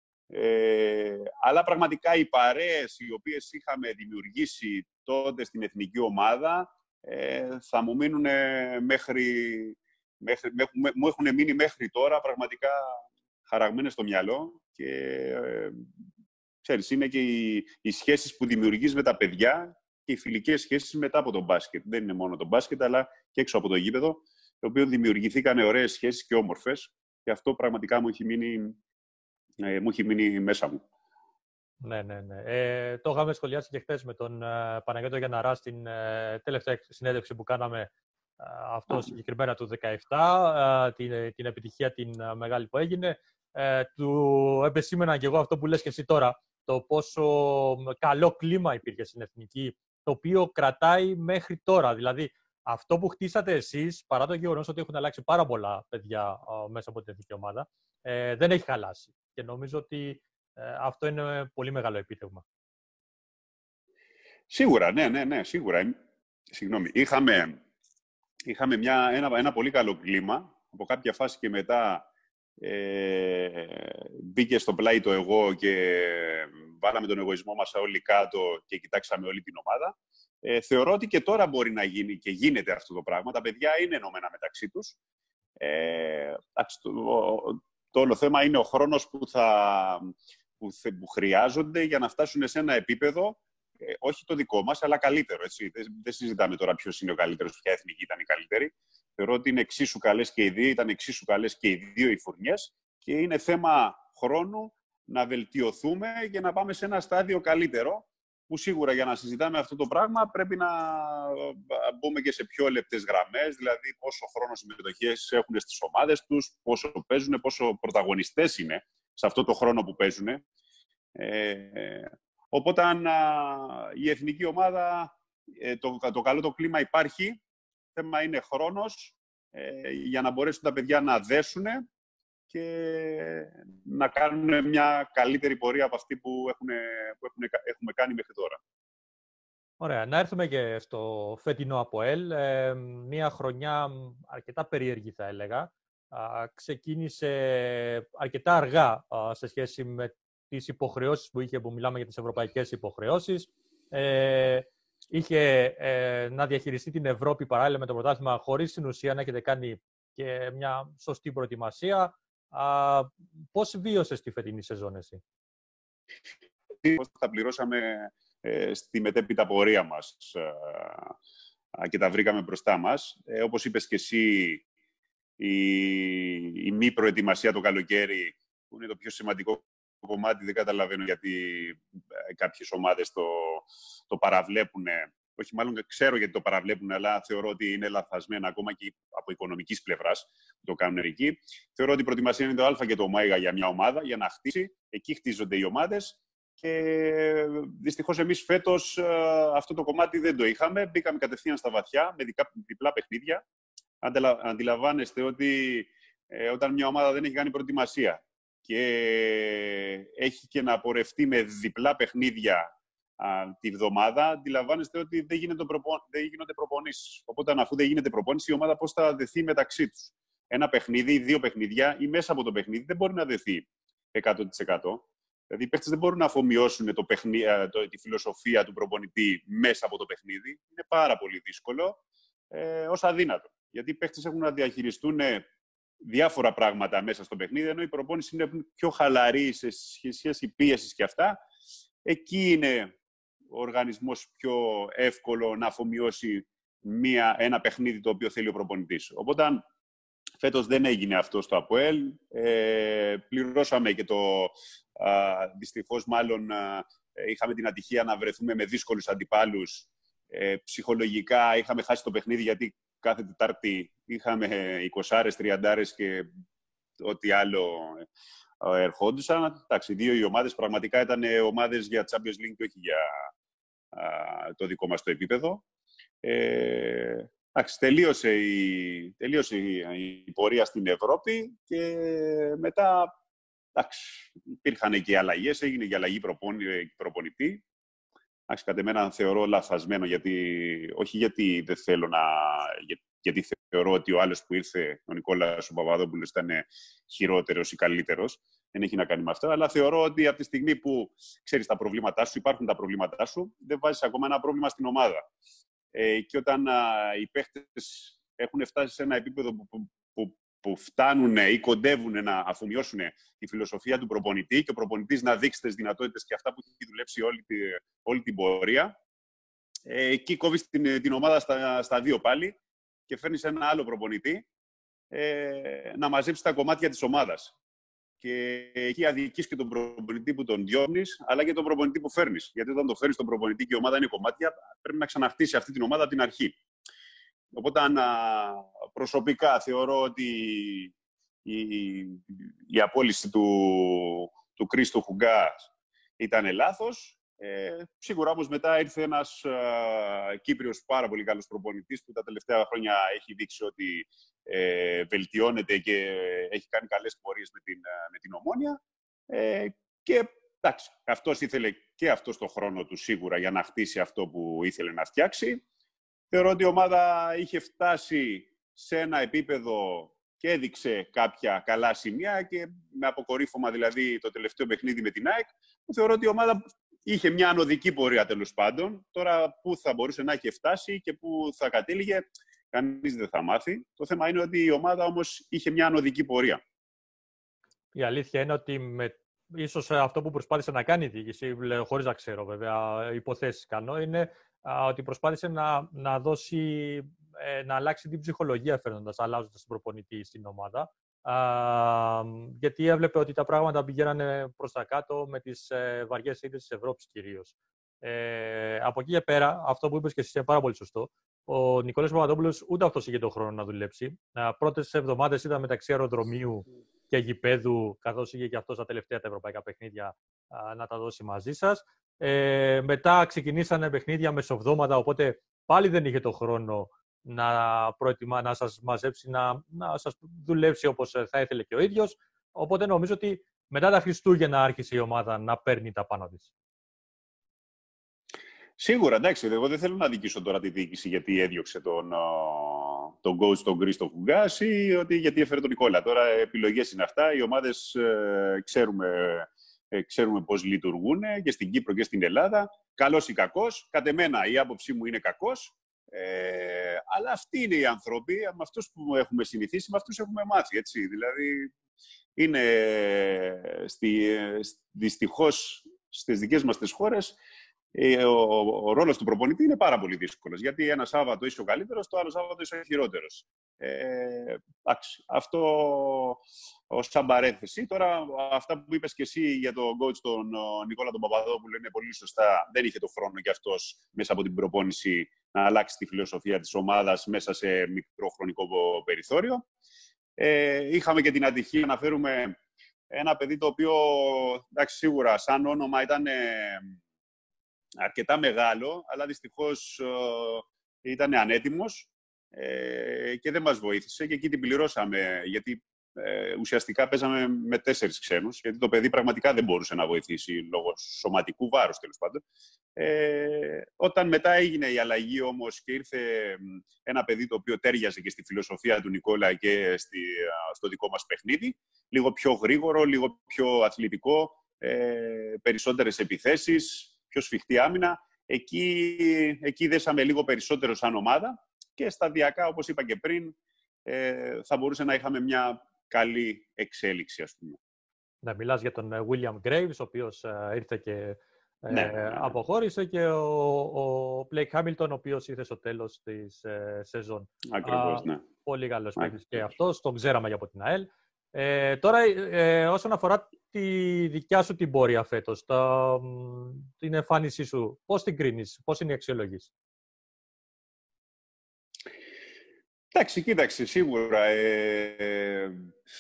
Ε, αλλά πραγματικά οι παρέες οι οποίες είχαμε δημιουργήσει τότε στην εθνική ομάδα, Ε, θα μου μείνουν μέχρι, μέχρι, μου έχουν μείνει μέχρι τώρα πραγματικά χαραγμένες στο μυαλό και ε, ξέρεις, είναι και οι, οι σχέσεις που δημιουργείς με τα παιδιά και οι φιλικές σχέσεις μετά από το μπάσκετ. Δεν είναι μόνο το μπάσκετ, αλλά και έξω από το γήπεδο, το οποίο δημιουργηθήκαν ωραίες σχέσεις και όμορφες και αυτό πραγματικά μου έχει μείνει, ε, μου έχει μείνει μέσα μου. Ναι, ναι, ναι. Ε, το είχαμε σχολιάσει και χθες με τον ε, Παναγιώτο Γιανναρά στην ε, τελευταία συνέντευξη που κάναμε ε, αυτό συγκεκριμένα του δεκαεπτά, ε, την, την επιτυχία την ε, μεγάλη που έγινε. Ε, του επεσήμενα και εγώ αυτό που λες και εσύ τώρα, το πόσο καλό κλίμα υπήρχε στην εθνική, το οποίο κρατάει μέχρι τώρα. Δηλαδή, αυτό που χτίσατε εσείς, παρά το γεγονός ότι έχουν αλλάξει πάρα πολλά παιδιά ε, μέσα από την εθνική ομάδα, ε, δεν έχει χαλάσει. Και νομίζω ότι Ε, αυτό είναι πολύ μεγάλο επίτευγμα. Σίγουρα, ναι, ναι, ναι, σίγουρα. Συγγνώμη. Είχαμε, είχαμε μια, ένα, ένα πολύ καλό κλίμα. Από κάποια φάση και μετά ε, μπήκε στο πλάι το εγώ και βάλαμε τον εγωισμό μας όλοι κάτω και κοιτάξαμε όλη την ομάδα. Ε, θεωρώ ότι και τώρα μπορεί να γίνει και γίνεται αυτό το πράγμα. Τα παιδιά είναι ενωμένα μεταξύ τους. Ε, το, το όλο θέμα είναι ο χρόνος που θα... Που, που χρειάζονται για να φτάσουν σε ένα επίπεδο, ε, όχι το δικό μας, αλλά καλύτερο. Έτσι. Δεν, δεν συζητάμε τώρα ποιος είναι ο καλύτερος, ποια εθνική ήταν η καλύτερη. Θεωρώ ότι είναι εξίσου καλές και οι δύο, ήταν εξίσου καλές και οι δύο οι φουρνιές και είναι θέμα χρόνου να βελτιωθούμε για να πάμε σε ένα στάδιο καλύτερο, που σίγουρα για να συζητάμε αυτό το πράγμα πρέπει να μπούμε και σε πιο λεπτές γραμμές, δηλαδή πόσο χρόνο συμμετοχές έχουν στις ομάδες τους, πόσο παίζουν, πόσο πρωταγωνιστές είναι σε αυτό το χρόνο που παίζουν. Ε, οπότε αν, α, η εθνική ομάδα, ε, το, το καλό το κλίμα υπάρχει, θέμα είναι χρόνος ε, για να μπορέσουν τα παιδιά να δέσουν και να κάνουν μια καλύτερη πορεία από αυτή που, έχουν, που έχουν, έχουμε κάνει μέχρι τώρα. Ωραία. Να έρθουμε και στο φετινό ΑΠΟΕΛ. Ε, μια χρονιά αρκετά περίεργη, θα έλεγα. Α, ξεκίνησε αρκετά αργά α, σε σχέση με τις υποχρεώσεις που είχε, που μιλάμε για τις ευρωπαϊκές υποχρεώσεις. Ε, είχε ε, να διαχειριστεί την Ευρώπη παράλληλα με το πρωτάθλημα, χωρίς στην ουσία να έχετε κάνει και μια σωστή προετοιμασία. Α, πώς βίωσες τη φετινή σεζόν εσύ? Τα πληρώσαμε ε, στη μετέπειτα πορεία μας ε, και τα βρήκαμε μπροστά μας. Ε, όπως είπες και εσύ, η, η μη προετοιμασία το καλοκαίρι, που είναι το πιο σημαντικό κομμάτι, δεν καταλαβαίνω γιατί ε, κάποιες ομάδες το, το παραβλέπουν. Όχι, μάλλον ξέρω γιατί το παραβλέπουν, αλλά θεωρώ ότι είναι λαθασμένα ακόμα και από οικονομικής πλευράς που το κάνουν εκεί. Θεωρώ ότι η προετοιμασία είναι το Α και το Ω για μια ομάδα, για να χτίσει. Εκεί χτίζονται οι ομάδες. Και δυστυχώς εμείς φέτος αυτό το κομμάτι δεν το είχαμε. Μπήκαμε κατευθείαν στα βαθιά με διπλά παιχνίδια. Αντιλαμβάνεστε ότι ε, όταν μια ομάδα δεν έχει κάνει προετοιμασία και έχει και να πορευτεί με διπλά παιχνίδια α, τη βδομάδα, αντιλαμβάνεστε ότι δεν, γίνεται προπο... δεν γίνονται προπονήσεις. Οπότε, αφού δεν γίνεται προπόνηση, η ομάδα πώς θα δεθεί μεταξύ τους? Ένα παιχνίδι, δύο παιχνίδια ή μέσα από το παιχνίδι δεν μπορεί να δεθεί εκατό τοις εκατό. Δηλαδή, οι παίκτες δεν μπορούν να αφομοιώσουν το παιχνί, το, τη φιλοσοφία του προπονητή μέσα από το παιχνίδι. Είναι πάρα πολύ δύσκολο, ε, ως αδύνατο. Γιατί οι παίκτες έχουν να διαχειριστούν διάφορα πράγματα μέσα στο παιχνίδι, ενώ η προπόνηση είναι πιο χαλαρή σε σχέση πίεσης και αυτά. Εκεί είναι ο οργανισμός πιο εύκολο να αφομοιώσει μία, ένα παιχνίδι το οποίο θέλει ο προπονητής. Οπότε, φέτος δεν έγινε αυτό στο ΑΠΟΕΛ. Ε, πληρώσαμε και το... Α, δυστυχώς, μάλλον, α, είχαμε την ατυχία να βρεθούμε με δύσκολους αντιπάλους. Ε, ψυχολογικά είχαμε χάσει το παιχνίδι, γιατί κάθε Τετάρτη είχαμε εικοσάρες, τριαντάρες και ό,τι άλλο ε, ερχόντουσαν. Εντάξει, δύο οι ομάδες πραγματικά ήταν ομάδες για Champions League και όχι για α, το δικό μας το επίπεδο. Ε, εντάξει, τελείωσε, η, τελείωσε η, η πορεία στην Ευρώπη και μετά εντάξει, υπήρχαν και αλλαγές, έγινε και αλλαγή προπονητή. Εντάξει, κατ' εμένα θεωρώ λαθασμένο, γιατί, όχι γιατί δεν θέλω να... γιατί θεωρώ ότι ο άλλος που ήρθε, ο Νικόλας ο Παπαδόπουλος, ήταν χειρότερος ή καλύτερος. Δεν έχει να κάνει με αυτό, αλλά θεωρώ ότι από τη στιγμή που ξέρεις τα προβλήματά σου, υπάρχουν τα προβλήματά σου, δεν βάζεις ακόμα ένα πρόβλημα στην ομάδα. Ε, και όταν α, οι παίχτες έχουν φτάσει σε ένα επίπεδο που, που, που, που φτάνουν ή κοντεύουν να αφομοιώσουν τη φιλοσοφία του προπονητή και ο προπονητής να δείξει τις δυνατότητες και αυτά που έχει δουλέψει όλη, τη, όλη την πορεία, ε, εκεί κόβεις την, την ομάδα στα, στα δύο πάλι και φέρνεις ένα άλλο προπονητή ε, να μαζέψει τα κομμάτια της ομάδας. Και εκεί αδικείς και τον προπονητή που τον διώχνεις, αλλά και τον προπονητή που φέρνεις. Γιατί όταν το φέρνεις τον προπονητή και η ομάδα είναι κομμάτια, πρέπει να ξαναχτίσει αυτή την ομάδα από την αρχή. Οπότε, προσωπικά θεωρώ ότι η, η απόλυση του, του Κρίστο Χουγκά ήταν λάθος. Ε, σίγουρα όμως μετά ήρθε ένας ε, Κύπριος πάρα πολύ καλός προπονητής που τα τελευταία χρόνια έχει δείξει ότι ε, βελτιώνεται και έχει κάνει καλές πορείες με την, με την Ομόνοια. Ε, και εντάξει, αυτός ήθελε και αυτός το χρόνο του σίγουρα για να χτίσει αυτό που ήθελε να φτιάξει. Θεωρώ ότι η ομάδα είχε φτάσει σε ένα επίπεδο και έδειξε κάποια καλά σημεία και με αποκορύφωμα δηλαδή το τελευταίο παιχνίδι με την ΑΕΚ, που θεωρώ ότι η ομάδα είχε μια ανωδική πορεία τέλος πάντων. Τώρα πού θα μπορούσε να έχει φτάσει και πού θα κατέληγε, κανείς δεν θα μάθει. Το θέμα είναι ότι η ομάδα όμως είχε μια ανωδική πορεία. Η αλήθεια είναι ότι με... ίσως αυτό που προσπάθησε να κάνει η διοίκηση, χωρίς να ξέρω βέβαια, υποθέσεις κάνω, είναι α, ότι προσπάθησε να, να δώσει, ε, να αλλάξει την ψυχολογία φέρνοντας, αλλάζοντας τον προπονητή στην ομάδα. Α, γιατί έβλεπε ότι τα πράγματα πηγαίνανε προς τα κάτω με τις ε, βαριές ήττες της Ευρώπης κυρίως. Ε, από εκεί και πέρα, αυτό που είπες και εσύ είναι πάρα πολύ σωστό. Ο Νικόλας Παπαδόπουλος ούτε αυτός είχε τον χρόνο να δουλέψει. Α, πρώτες εβδομάδες ήταν μεταξύ αεροδρομίου και γηπέδου, καθώς είχε και αυτός τα τελευταία τα ευρωπαϊκά παιχνίδια α, να τα δώσει μαζί σας. Ε, μετά ξεκινήσανε παιχνίδια μεσοβδόματα, οπότε πάλι δεν είχε τον χρόνο να προετοιμά, να σας μαζέψει, να, να σας δουλέψει όπως θα ήθελε και ο ίδιος. Οπότε νομίζω ότι μετά τα Χριστούγεννα άρχισε η ομάδα να παίρνει τα πάνω της. Σίγουρα, εντάξει. Εγώ δεν θέλω να δικήσω τώρα τη διοίκηση γιατί έδιωξε τον, τον coach, τον Κρίστο Χουγκάς, ή ότι γιατί έφερε τον Νικόλα. Τώρα επιλογές είναι αυτά. Οι ομάδες ε, ξέρουμε, ε, ξέρουμε πώς λειτουργούν και στην Κύπρο και στην Ελλάδα. Καλός ή κακός. Κατ' εμένα η άποψή μου είναι κακός. Ε, αλλά αυτοί είναι οι άνθρωποι, με αυτούς που έχουμε συνηθίσει, με αυτούς έχουμε μάθει, έτσι. Δηλαδή, είναι στη, δυστυχώς στις δικές μας τις χώρες ο, ο, ο ρόλος του προπονητή είναι πάρα πολύ δύσκολος. Γιατί ένα Σάββατο είσαι ο καλύτερος, το άλλο Σάββατο είσαι ο χειρότερος. Ε, εντάξει, αυτό ως σαν παρένθεση. Τώρα, αυτά που είπες και εσύ για τον coach τον Νικόλα τον Παπαδόπουλο είναι πολύ σωστά. Δεν είχε το χρόνο κι αυτός μέσα από την προπόνηση να αλλάξει τη φιλοσοφία της ομάδας μέσα σε μικρό χρονικό περιθώριο. Ε, είχαμε και την ατυχία να φέρουμε ένα παιδί το οποίο, εντάξει, σίγουρα σαν όνομα ήταν ε, αρκετά μεγάλο, αλλά δυστυχώς ε, ήταν ανέτοιμος ε, και δεν μας βοήθησε και εκεί την πληρώσαμε, γιατί ε, ουσιαστικά παίζαμε με τέσσερις ξένους, γιατί το παιδί πραγματικά δεν μπορούσε να βοηθήσει λόγω σωματικού βάρους, τέλος πάντων. Ε, όταν μετά έγινε η αλλαγή όμως και ήρθε ένα παιδί το οποίο τέριαζε και στη φιλοσοφία του Νικόλα και στη, στο δικό μας παιχνίδι, λίγο πιο γρήγορο, λίγο πιο αθλητικό, ε, περισσότερες επιθέσεις, πιο σφιχτή άμυνα. Εκεί, εκεί δέσαμε λίγο περισσότερο σαν ομάδα και σταδιακά, όπως είπα και πριν, ε, θα μπορούσε να είχαμε μια καλή εξέλιξη, ας πούμε. Να μιλάς για τον William Graves, ο οποίος uh, ήρθε και ε, ναι, ναι, ναι. αποχώρησε, και ο, ο Blake Hamilton, ο οποίος ήρθε στο τέλος της ε, σεζόν. Ακριβώς, uh, ναι. Πολύ καλός παίκτης και αυτός, τον ξέραμε για από την ΑΕΛ. Ε, τώρα, ε, όσον αφορά τη δικιά σου την πορεία φέτος, τα, την εμφάνισή σου, πώς την κρίνεις, πώς είναι η αξιολόγηση? Εντάξει, κοίταξε, σίγουρα. Ε,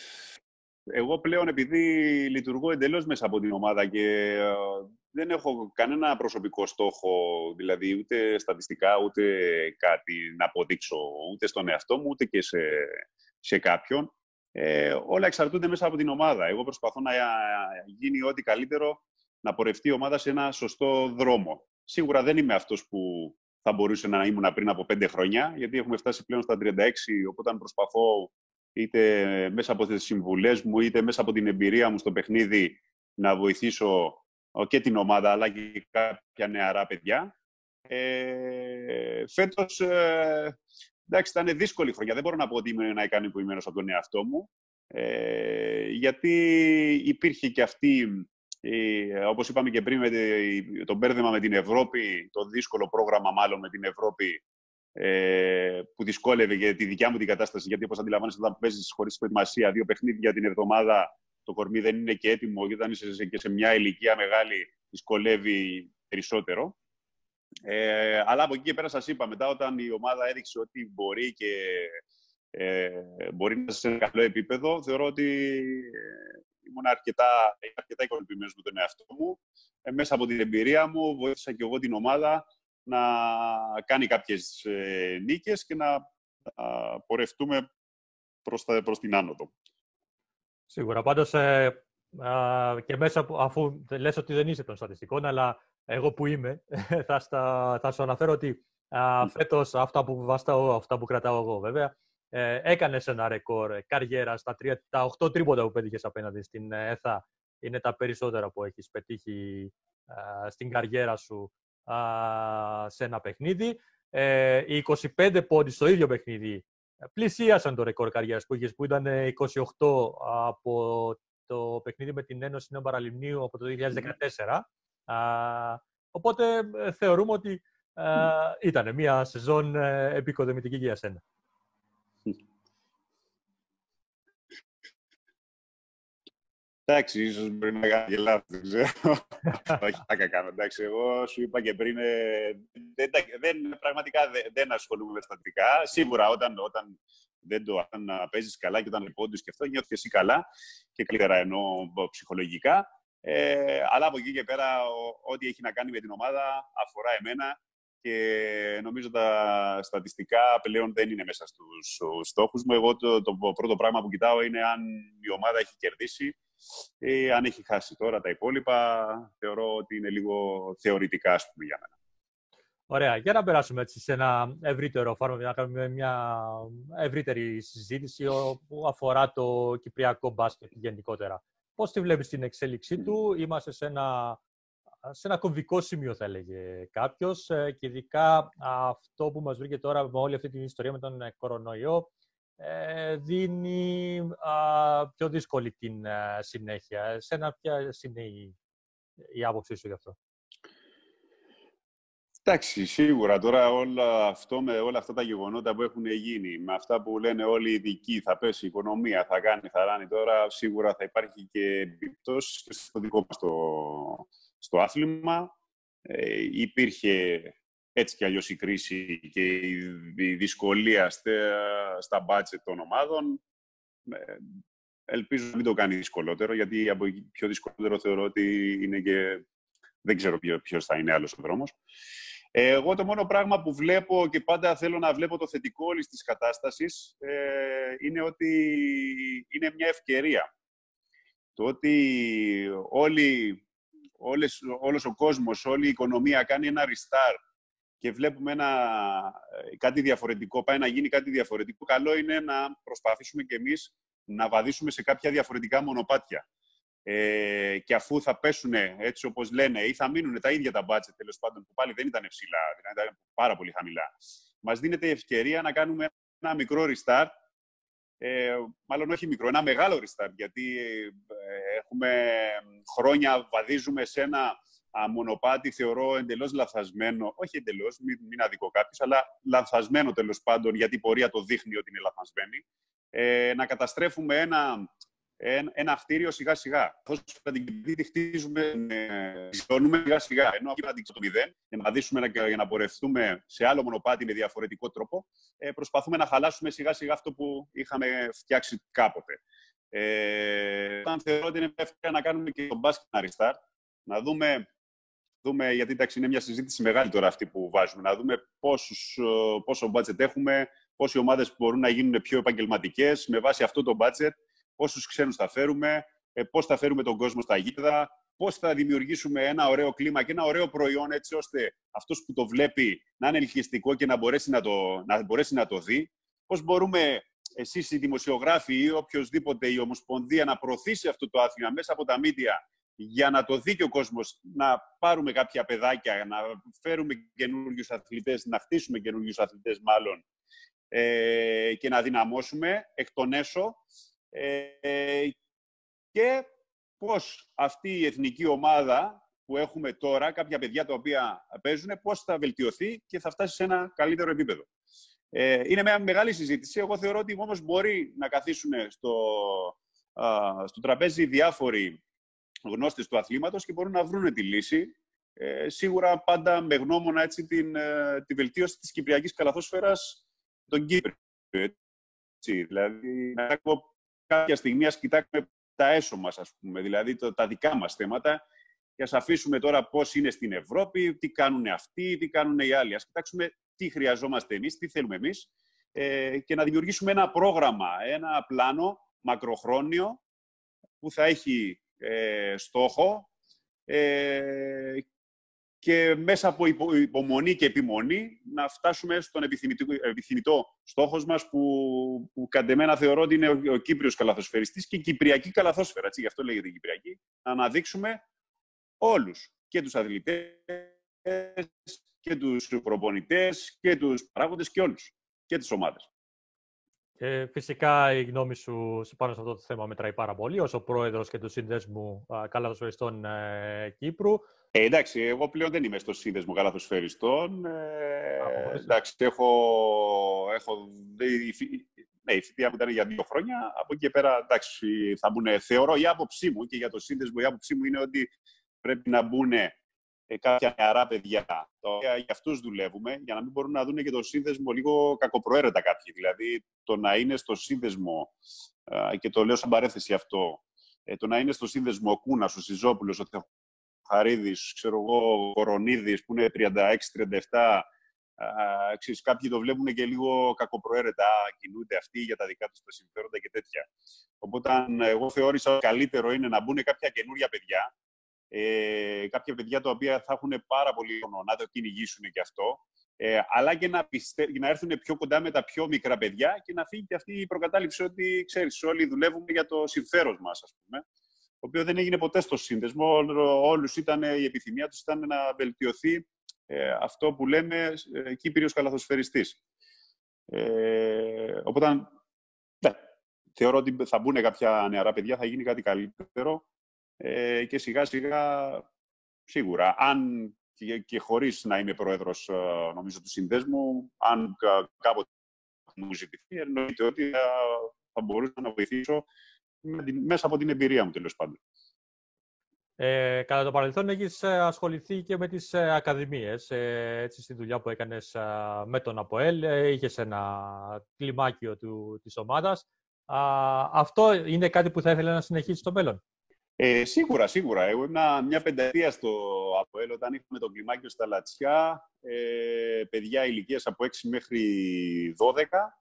εγώ πλέον, επειδή λειτουργώ εντελώς μέσα από την ομάδα και ε, δεν έχω κανένα προσωπικό στόχο, δηλαδή ούτε στατιστικά, ούτε κάτι να αποδείξω, ούτε στον εαυτό μου, ούτε και σε, σε κάποιον. Ε, όλα εξαρτούνται μέσα από την ομάδα. Εγώ προσπαθώ να γίνει ό,τι καλύτερο, να πορευτεί η ομάδα σε ένα σωστό δρόμο. Σίγουρα δεν είμαι αυτός που θα μπορούσε να ήμουν πριν από πέντε χρόνια, γιατί έχουμε φτάσει πλέον στα τριάντα έξι, οπότε προσπαθώ είτε μέσα από τις συμβουλές μου, είτε μέσα από την εμπειρία μου στο παιχνίδι να βοηθήσω και την ομάδα, αλλά και κάποια νεαρά παιδιά. Ε, φέτος, ε, εντάξει, ήταν δύσκολη χρονιά. Δεν μπορώ να πω ότι είμαι ένα ικανοποιημένος από τον εαυτό μου, ε, γιατί υπήρχε και αυτή, ε, όπως είπαμε και πριν, με το μπέρδεμα με την Ευρώπη, το δύσκολο πρόγραμμα μάλλον με την Ευρώπη, ε, που δυσκόλευε για τη δικιά μου την κατάσταση, γιατί όπως αντιλαμβάνεσαι, όταν παίζεις χωρίς προετοιμασία δύο παιχνίδια την εβδομάδα, το κορμί δεν είναι και έτοιμο, γιατί όταν είσαι και σε μια ηλικία μεγάλη, δυσκολεύει περισσότερο. Ε, αλλά από εκεί και πέρα, σας είπα, μετά όταν η ομάδα έδειξε ότι μπορεί και ε, μπορεί να είσαι σε ένα καλό επίπεδο, θεωρώ ότι ε, ήμουν αρκετά, αρκετά ικανοποιημένος με τον εαυτό μου. Ε, μέσα από την εμπειρία μου βοήθησα και εγώ την ομάδα να κάνει κάποιες ε, νίκες και να α, πορευτούμε προς, τα, προς την άνοδο. Σίγουρα. Πάντως, ε, α, και μέσα από, αφού λες ότι δεν είσαι των στατιστικών, αλλά εγώ που είμαι, θα, στα, θα σου αναφέρω ότι α, φέτος, αυτά που βαστάω, αυτά που κρατάω εγώ βέβαια, ε, έκανες ένα ρεκόρ καριέρα στα τρία, τα οκτώ τρίποτα που πέτυχες απέναντι στην ΕΘΑ. Είναι τα περισσότερα που έχεις πετύχει α, στην καριέρα σου α, σε ένα παιχνίδι. Ε, οι είκοσι πέντε πόντοι στο ίδιο παιχνίδι πλησίασαν το ρεκόρ καριέρας που είχες, που ήταν είκοσι οκτώ από το παιχνίδι με την Ένωση Νέων Παραλιμνίου από το δύο χιλιάδες δεκατέσσερα. Mm. Α, οπότε θεωρούμε ότι α, ήταν μια σεζόν επικοδομητική για σένα. Εντάξει, ίσως μπορεί να κάνει και λάθος, δεν ξέρω. Όχι, θα κάνω. Εντάξει, εγώ σου είπα και πριν, δεν, δεν, πραγματικά δεν, δεν ασχολούμαι με στατικά. Σίγουρα όταν, όταν, δεν το, όταν παίζεις καλά και όταν πόντους και αυτό, νιώθεις και εσύ καλά και καλύτερα εννοώ ψυχολογικά. Ε, αλλά από εκεί και πέρα, ό,τι έχει να κάνει με την ομάδα αφορά εμένα και νομίζω τα στατιστικά πλέον δεν είναι μέσα στους στόχους μου. Εγώ το, το πρώτο πράγμα που κοιτάω είναι αν η ομάδα έχει κερδίσει ή αν έχει χάσει. Τώρα τα υπόλοιπα θεωρώ ότι είναι λίγο θεωρητικά, ας πούμε, για μένα. Ωραία. Για να περάσουμε έτσι σε ένα ευρύτερο φάρμακο, να κάνουμε μια ευρύτερη συζήτηση που αφορά το κυπριακό μπάσκετ γενικότερα. Πώς τη βλέπεις την εξέλιξή του? Είμαστε σε ένα, σε ένα κομβικό σημείο, θα έλεγε κάποιος, και ειδικά αυτό που μας βρήκε τώρα με όλη αυτή την ιστορία με τον κορονοϊό δίνει α, πιο δύσκολη την α, συνέχεια. Σένα ποια είναι η, η άποψή σου γι' αυτό? Εντάξει, σίγουρα τώρα όλα, αυτό με όλα αυτά τα γεγονότα που έχουν γίνει, με αυτά που λένε όλοι οι ειδικοί, θα πέσει η οικονομία, θα κάνει, θα ράνει τώρα, σίγουρα θα υπάρχει και επιπτώσεις και στο δικό μας το, στο άθλημα. Ε, υπήρχε έτσι κι αλλιώς η κρίση και η, η δυσκολία στα, στα budget των ομάδων. Ε, ελπίζω να μην το κάνει δυσκολότερο, γιατί από εκεί πιο δυσκολότερο θεωρώ ότι είναι και δεν ξέρω ποιος θα είναι άλλος ο δρόμος. Εγώ το μόνο πράγμα που βλέπω και πάντα θέλω να βλέπω το θετικό όλης της κατάστασης ε, είναι ότι είναι μια ευκαιρία. Το ότι όλοι, όλες, όλος ο κόσμος, όλη η οικονομία κάνει ένα restart και βλέπουμε ένα, κάτι διαφορετικό, πάει να γίνει κάτι διαφορετικό, καλό είναι να προσπαθήσουμε κι εμείς να βαδίσουμε σε κάποια διαφορετικά μονοπάτια. ε, και αφού θα πέσουν έτσι όπως λένε ή θα μείνουν τα ίδια τα budget, τέλος πάντων, που πάλι δεν ήταν ψηλά, δηλαδή ήταν πάρα πολύ χαμηλά, μας δίνεται η ευκαιρία να κάνουμε ένα μικρό restart, ε, μάλλον όχι μικρό, ένα μεγάλο restart, γιατί ε, έχουμε χρόνια, βαδίζουμε σε ένα α, μονοπάτι, θεωρώ εντελώς λαθασμένο, όχι εντελώς, μην, μην αδικώ κάποιος, αλλά λαθασμένο τέλος πάντων, γιατί η πορεία το δείχνει ότι είναι λαθασμένη, ε, να καταστρέφουμε ένα, ένα, ένα χτίριο σιγά-σιγά. Πώς θα την τη χτίζουμε, ζώνουμε σιγά-σιγά, ενώ όχι να την το μηδέν, για να βαδίσουμε, για να πορευτούμε σε άλλο μονοπάτι με διαφορετικό τρόπο, ε, προσπαθούμε να χαλάσουμε σιγά-σιγά αυτό που είχαμε φτιάξει κάποτε. Ε, όταν θεωρώ ότι είναι ευκαιρία να κάνουμε και τον μπάσκετ να restart, να δούμε, δούμε, γιατί εντάξει, είναι μια συζήτηση μεγάλη τώρα αυτή που βάζουμε, να δούμε πόσους, πόσο budget έχουμε, πόσοι ομάδες μπορούν να γίνουν πιο επαγγελματικές με βάση αυτό το budget, πόσους ξένους θα φέρουμε, πώς θα φέρουμε τον κόσμο στα γήπεδα, πώς θα δημιουργήσουμε ένα ωραίο κλίμα και ένα ωραίο προϊόν, έτσι ώστε αυτός που το βλέπει να είναι ελκυστικό και να μπορέσει να το, να μπορέσει να το δει. Πώς μπορούμε εσείς οι δημοσιογράφοι ή οποιοδήποτε η Ομοσπονδία να προωθήσει αυτό το άθλημα μέσα από τα μίντια για να το δει και ο κόσμος, να πάρουμε κάποια παιδάκια, να φέρουμε καινούριους αθλητές, να χτίσουμε καινούριους αθλητές μάλλον, ε, και να δυναμώσουμε εκ των έσω, ε, και πώς αυτή η εθνική ομάδα που έχουμε τώρα, κάποια παιδιά τα οποία παίζουν, πώς θα βελτιωθεί και θα φτάσει σε ένα καλύτερο επίπεδο. Ε, είναι μια μεγάλη συζήτηση. Εγώ θεωρώ ότι όμως μπορεί να καθίσουν στο, α, στο τραπέζι διάφοροι γνώστες του αθλήματος και μπορούν να βρουν τη λύση. Ε, σίγουρα πάντα με γνώμονα έτσι, την, ε, τη βελτίωση της κυπριακής καλαθόσφαιρας των Κύπριων. Έτσι. Δηλαδή, να κάποια στιγμή ας κοιτάξουμε τα έσω μας, ας πούμε, δηλαδή το, τα δικά μας θέματα, και ας αφήσουμε τώρα πώς είναι στην Ευρώπη, τι κάνουν αυτοί, τι κάνουν οι άλλοι. Ας κοιτάξουμε τι χρειαζόμαστε εμείς, τι θέλουμε εμείς, ε, και να δημιουργήσουμε ένα πρόγραμμα, ένα πλάνο μακροχρόνιο που θα έχει ε, στόχο, ε, και μέσα από υπο, υπομονή και επιμονή να φτάσουμε στον επιθυμητό στόχος μας, που, που κατ' εμένα θεωρώ ότι είναι ο, ο Κύπριος καλαθοσφαιριστής και η Κυπριακή καλαθόσφαιρα, έτσι, γι' αυτό λέγεται Κυπριακή, να αναδείξουμε όλους, και τους αθλητές, και τους προπονητές, και τους παράγοντες, και όλους, και τις ομάδες. Και φυσικά η γνώμη σου πάνω σε αυτό το θέμα μετράει πάρα πολύ, ως ο πρόεδρος και του Σύνδεσμου Καλαθοσφαιριστών ε, Κύπρου. Ε, εντάξει, εγώ πλέον δεν είμαι στο Σύνδεσμο Καλαθοσφαιριστών. Ε, εντάξει, έχω, έχω ναι, η θητεία μου ήταν για δύο χρόνια. Από εκεί και πέρα, εντάξει, θα μπουν, θεωρώ, η άποψή μου και για το Σύνδεσμο, η άποψή μου είναι ότι πρέπει να μπουν κάποια νεαρά παιδιά, τα οποία για αυτούς δουλεύουμε, για να μην μπορούν να δουν και το Σύνδεσμο λίγο κακοπροαίρετα κάποιοι. Δηλαδή, το να είναι στο Σύνδεσμο, και το λέω σαν παρέθεση αυτό, το να είναι στο Σύνδεσμο ο Κούνας, ο Σιζόπουλος, ο Θεοχαρίδης, ξέρω εγώ, ο Κορονίδης, που είναι τριάντα έξι τριάντα επτά, ξέρεις, κάποιοι το βλέπουν και λίγο κακοπροαίρετα, κινούνται αυτοί για τα δικά τους τα συμφέροντα και τέτοια. Οπότε, εγώ θεώρησα ότι καλύτερο είναι να μπουν κάποια καινούρια παιδιά, Ε, κάποια παιδιά τα οποία θα έχουν πάρα πολύ χρόνο να το κυνηγήσουν και αυτό, ε, αλλά και να, πιστε... να έρθουν πιο κοντά με τα πιο μικρά παιδιά και να φύγει και αυτή η προκατάληψη ότι, ξέρεις, όλοι δουλεύουμε για το συμφέρον μας, ας πούμε, το οποίο δεν έγινε ποτέ στο Σύνδεσμο. Όλους ήταν, η επιθυμία τους ήταν να βελτιωθεί ε, αυτό που λέμε ε, Κύπριος καλαθοσφαιριστής. Ε, οπότε, ναι, θεωρώ ότι θα μπουν κάποια νεαρά παιδιά, θα γίνει κάτι καλύτερο. Ε, και σιγά σιγά, σίγουρα, αν και, και χωρίς να είμαι πρόεδρος, νομίζω, του Συνδέσμου, αν κάποτε μου ζητηθεί, εννοείται ότι θα, θα μπορούσα να βοηθήσω μέσα από την εμπειρία μου, τέλος πάντων. Ε, κατά το παρελθόν έχεις ασχοληθεί και με τις ακαδημίες, ε, έτσι, στη δουλειά που έκανες με τον ΑΠΟΕΛ, ε, είχες ένα κλιμάκιο του, της ομάδας. Α, αυτό είναι κάτι που θα ήθελε να συνεχίσει στο μέλλον? Ε, σίγουρα, σίγουρα. Εγώ ήμουν μια πενταετία στο ΑΠΟΕΛ όταν είχαμε το κλιμάκιο στα Λατσιά, ε, παιδιά ηλικίας από έξι μέχρι δώδεκα.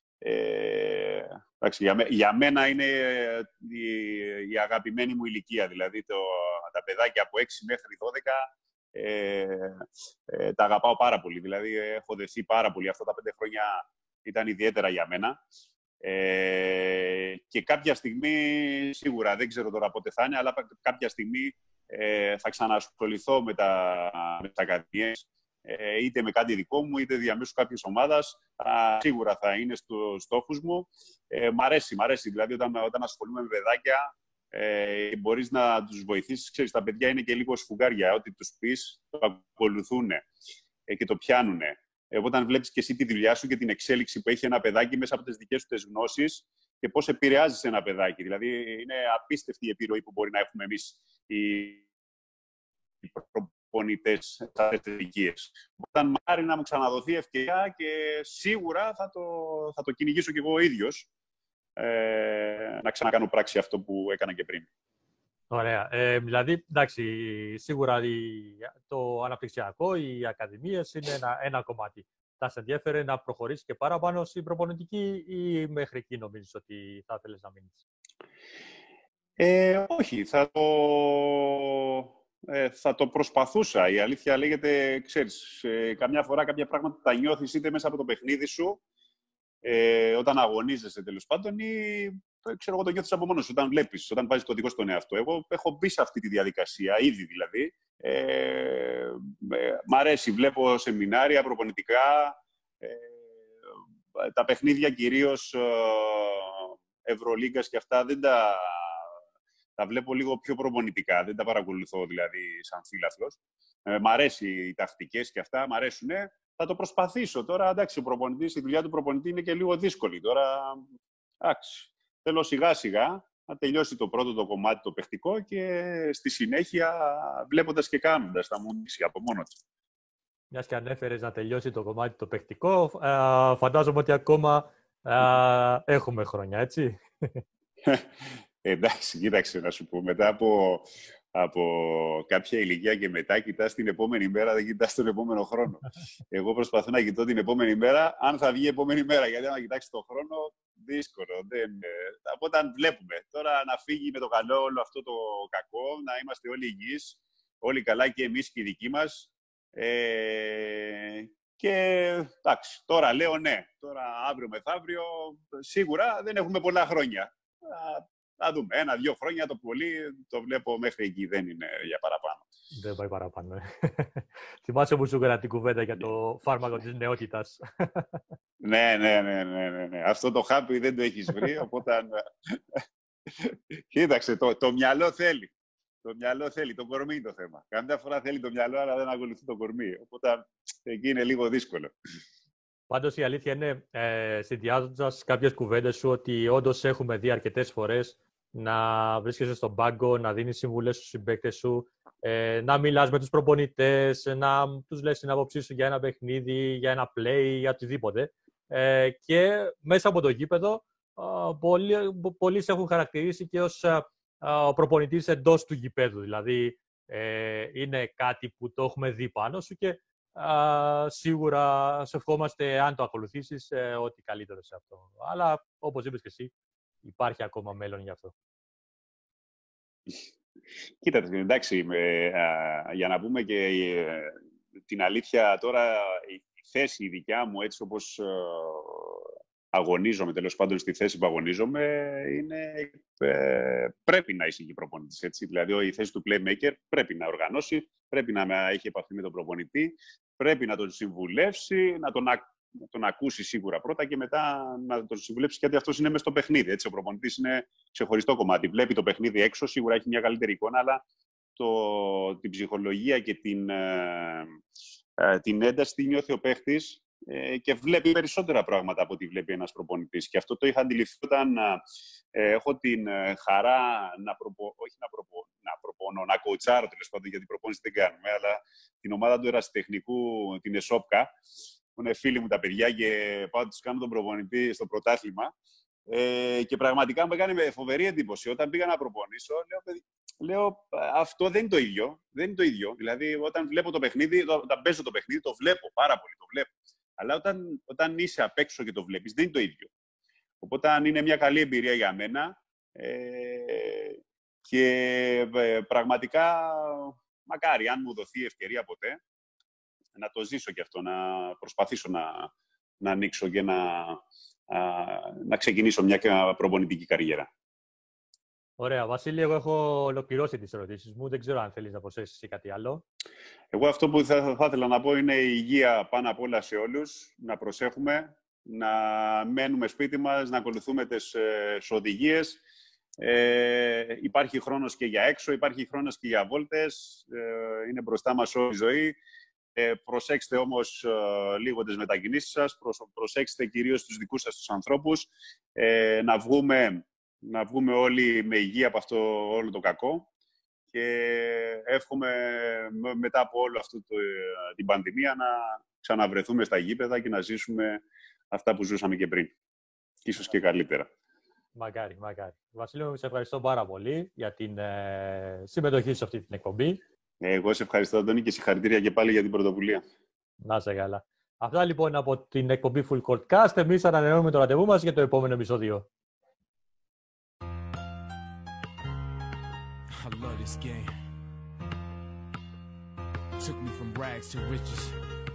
Ε, εντάξει, για, για μένα είναι η, η αγαπημένη μου ηλικία, δηλαδή το, τα παιδάκια από έξι μέχρι δώδεκα, ε, ε, τα αγαπάω πάρα πολύ. Δηλαδή έχω δεθεί πάρα πολύ. Αυτά τα πέντε χρόνια ήταν ιδιαίτερα για μένα. Ε, και κάποια στιγμή, σίγουρα δεν ξέρω τώρα πότε θα είναι, αλλά κάποια στιγμή ε, θα ξανασχοληθώ με τα, με τις ακαδημίες, ε, είτε με κάτι δικό μου, είτε διαμέσου κάποιες ομάδας. Σίγουρα θα είναι στους στόχους μου. Ε, μ' αρέσει, μ' αρέσει. Δηλαδή, όταν, όταν ασχολούμαι με παιδάκια, ε, μπορείς να τους βοηθήσεις. Ξέρεις, τα παιδιά είναι και λίγο σφουγγάρια. Ό,τι τους πεις, το ακολουθούν ε, και το πιάνουν. Ε, όταν βλέπεις και εσύ τη δουλειά σου και την εξέλιξη που έχει ένα παιδάκι μέσα από τις δικές του τις γνώσεις και πώς επηρεάζεις ένα παιδάκι. Δηλαδή, είναι απίστευτη η επιρροή που μπορεί να έχουμε εμείς οι, οι προπονητές σε αυτές τις ηλικίες. Όταν μάρει να μου ξαναδοθεί ευκαιρία και σίγουρα θα το, θα το κυνηγήσω κι εγώ ο ίδιος ε, να ξανακάνω πράξη αυτό που έκανα και πριν. Ωραία. Ε, δηλαδή, εντάξει, σίγουρα η, το αναπτυξιακό, οι ακαδημίες είναι ένα, ένα κομμάτι. Θα σε ενδιαφέρε να προχωρήσεις και παραπάνω στην προπονητική ή μέχρι εκεί νομίζεις ότι θα ήθελες να μείνεις? Ε, όχι, θα το, ε, θα το προσπαθούσα. Η αλήθεια λέγεται, ξέρεις, ε, καμιά φορά κάποια πράγματα τα νιώθεις είτε μέσα από το παιχνίδι σου, ε, όταν αγωνίζεσαι τέλος πάντων, ή ξέρω εγώ, το νιώθεις από μόνος σου, όταν βλέπεις, όταν βάζεις το δικό στον εαυτό. Εγώ έχω μπει σε αυτή τη διαδικασία, ήδη δηλαδή. Ε, μ' αρέσει, βλέπω σεμινάρια προπονητικά, ε, τα παιχνίδια κυρίως ε, Ευρωλίγκας και αυτά δεν τα, τα βλέπω λίγο πιο προπονητικά, δεν τα παρακολουθώ δηλαδή σαν φίλαθλος. Ε, μ' αρέσει οι τακτικές και αυτά, μ' αρέσουνε. Θα το προσπαθήσω τώρα, εντάξει, ο προπονητής, η δουλειά του προπονητή είναι και λίγο δύσκολη. Τώρα, εντάξει, θέλω σιγά σιγά να τελειώσει το πρώτο το κομμάτι το παιχτικό και στη συνέχεια, βλέποντας και κάνοντας, θα μου λύσει από μόνο του. Μιας και ανέφερες να τελειώσει το κομμάτι το παιχτικό, α, φαντάζομαι ότι ακόμα α, έχουμε χρόνια, έτσι. Εντάξει, κοίταξε να σου πω, μετά από, από κάποια ηλικία και μετά κοιτάς την επόμενη μέρα, δεν κοιτάς τον επόμενο χρόνο. Εγώ προσπαθώ να κοιτώ την επόμενη μέρα, αν θα βγει η επόμενη μέρα, γιατί αν κοιτάξει τον χρόνο, δύσκολο. Δεν, από όταν βλέπουμε τώρα να φύγει με το καλό όλο αυτό το κακό, να είμαστε όλοι υγιείς, όλοι καλά και εμείς και οι δικοί μας. Ε, και εντάξει, τώρα λέω ναι, τώρα αύριο μεθαύριο, σίγουρα δεν έχουμε πολλά χρόνια. Να δούμε, ένα-δύο χρόνια το πολύ, το βλέπω μέχρι εκεί, δεν είναι για παραπάνω. Δεν πάει παραπάνω. Ε. Θυμάσαι που σου έκανα την κουβέντα για το φάρμακο της νεότητας. ναι, ναι, ναι, ναι, ναι, ναι. Αυτό το χάπι δεν το έχεις βρει, οπότε... Κοίταξε, το, το μυαλό θέλει. Το μυαλό θέλει, το κορμί είναι το θέμα. Καμιά φορά θέλει το μυαλό, αλλά δεν ακολουθεί το κορμί. Οπότε εκεί είναι λίγο δύσκολο. Πάντως η αλήθεια είναι, ε, συνδυάζοντας κάποιες κουβέντες σου, ότι όντως έχουμε δει αρκετές φορές να βρίσκεσαι στον πάγκο, να δίνεις συμβουλές στους συμπαίκτες σου, ε, να μιλάς με τους προπονητές, να τους λες την άποψή σου για ένα παιχνίδι, για ένα play, για οτιδήποτε. Ε, και μέσα από το γήπεδο, ε, πολλοί, πολλοί σε έχουν χαρακτηρίσει και ως ε, ο προπονητής εντός του γηπέδου. Δηλαδή, ε, είναι κάτι που το έχουμε δει πάνω σου και Uh, σίγουρα σε ευχόμαστε, αν το ακολουθήσεις, ε, ό,τι καλύτερο σε αυτό. Αλλά, όπως είπες και εσύ, υπάρχει ακόμα μέλλον γι' αυτό. Κοίταξε, εντάξει, με, α, για να πούμε και ε, την αλήθεια τώρα, η θέση η δικιά μου, έτσι όπως ε, αγωνίζομαι, τέλος πάντων στη θέση που αγωνίζομαι, είναι, ε, πρέπει να είσαι και προπονητής, έτσι. Δηλαδή, η θέση του playmaker πρέπει να οργανώσει, πρέπει να έχει επαφή με τον προπονητή, πρέπει να τον συμβουλεύσει, να τον, να τον ακούσει σίγουρα πρώτα και μετά να τον συμβουλεύσει, γιατί αυτός είναι μέσα στο παιχνίδι. Έτσι. Ο προπονητής είναι ξεχωριστό κομμάτι. Βλέπει το παιχνίδι έξω, σίγουρα έχει μια καλύτερη εικόνα, αλλά το, την ψυχολογία και την, ε, ε, την ένταση τη νιώθει ο παίχτης ε, και βλέπει περισσότερα πράγματα από ό,τι βλέπει ένας προπονητής. Και αυτό το είχα αντιληφθεί όταν ε, έχω την ε, χαρά να προπο, όχι να, προπο, να προπονώ, να κοουτσάρω τέλος πάντων, γιατί προπόνηση δεν κάνουμε, αλλά την ομάδα του ερασιτεχνικού, την ΕΣΟΠΚΑ, που είναι φίλοι μου τα παιδιά και πάω τους κάνω τον προπονητή στο πρωτάθλημα. Ε, και πραγματικά μου έκανε φοβερή εντύπωση. Όταν πήγα να προπονήσω, λέω, λέω αυτό δεν είναι το ίδιο. Δεν είναι το ίδιο. Δηλαδή, όταν βλέπω το παιχνίδι, όταν παίζω το παιχνίδι, το βλέπω πάρα πολύ. Το βλέπω. Αλλά όταν, όταν είσαι απ' έξω και το βλέπεις, δεν είναι το ίδιο. Οπότε, αν είναι μια καλή εμπειρία για μένα ε, και ε, πραγματικά, μακάρι, αν μου δοθεί ευκαιρία ποτέ, να το ζήσω και αυτό, να προσπαθήσω να, να ανοίξω και να, α, να ξεκινήσω μια προπονητική καριέρα. Ωραία. Βασίλη, εγώ έχω ολοκληρώσει τις ερωτήσεις μου. Δεν ξέρω αν θέλεις να προσθέσεις κάτι άλλο. Εγώ αυτό που θα, θα ήθελα να πω είναι η υγεία πάνω απ' όλα σε όλους. Να προσέχουμε, να μένουμε σπίτι μας, να ακολουθούμε τις ε, οδηγίες. Ε, υπάρχει χρόνος και για έξω, υπάρχει χρόνος και για βόλτες. Ε, είναι μπροστά μας όλη η ζωή. Ε, προσέξτε όμως ε, λίγο τις μετακινήσεις σας. Προσ, προσέξτε κυρίως τους δικούς σας τους ανθρώπους. Ε, να βγούμε... να βγούμε όλοι με υγεία από αυτό όλο το κακό και εύχομαι μετά από όλο αυτό το, την πανδημία να ξαναβρεθούμε στα γήπεδα και να ζήσουμε αυτά που ζούσαμε και πριν. Ίσως και καλύτερα. Μακάρι, μακάρι. Βασίλειο, σε ευχαριστώ πάρα πολύ για την ε, συμμετοχή σε αυτή την εκπομπή. Εγώ σε ευχαριστώ, Αντώνη, και συγχαρητήρια και πάλι για την πρωτοβουλία. Να είσαι καλά. Αυτά λοιπόν από την εκπομπή Full Court Cast. Εμείς ανανεώνουμε το ραντεβού μας για το επόμενο επεισόδιο. I love this game. Took me from rags to riches.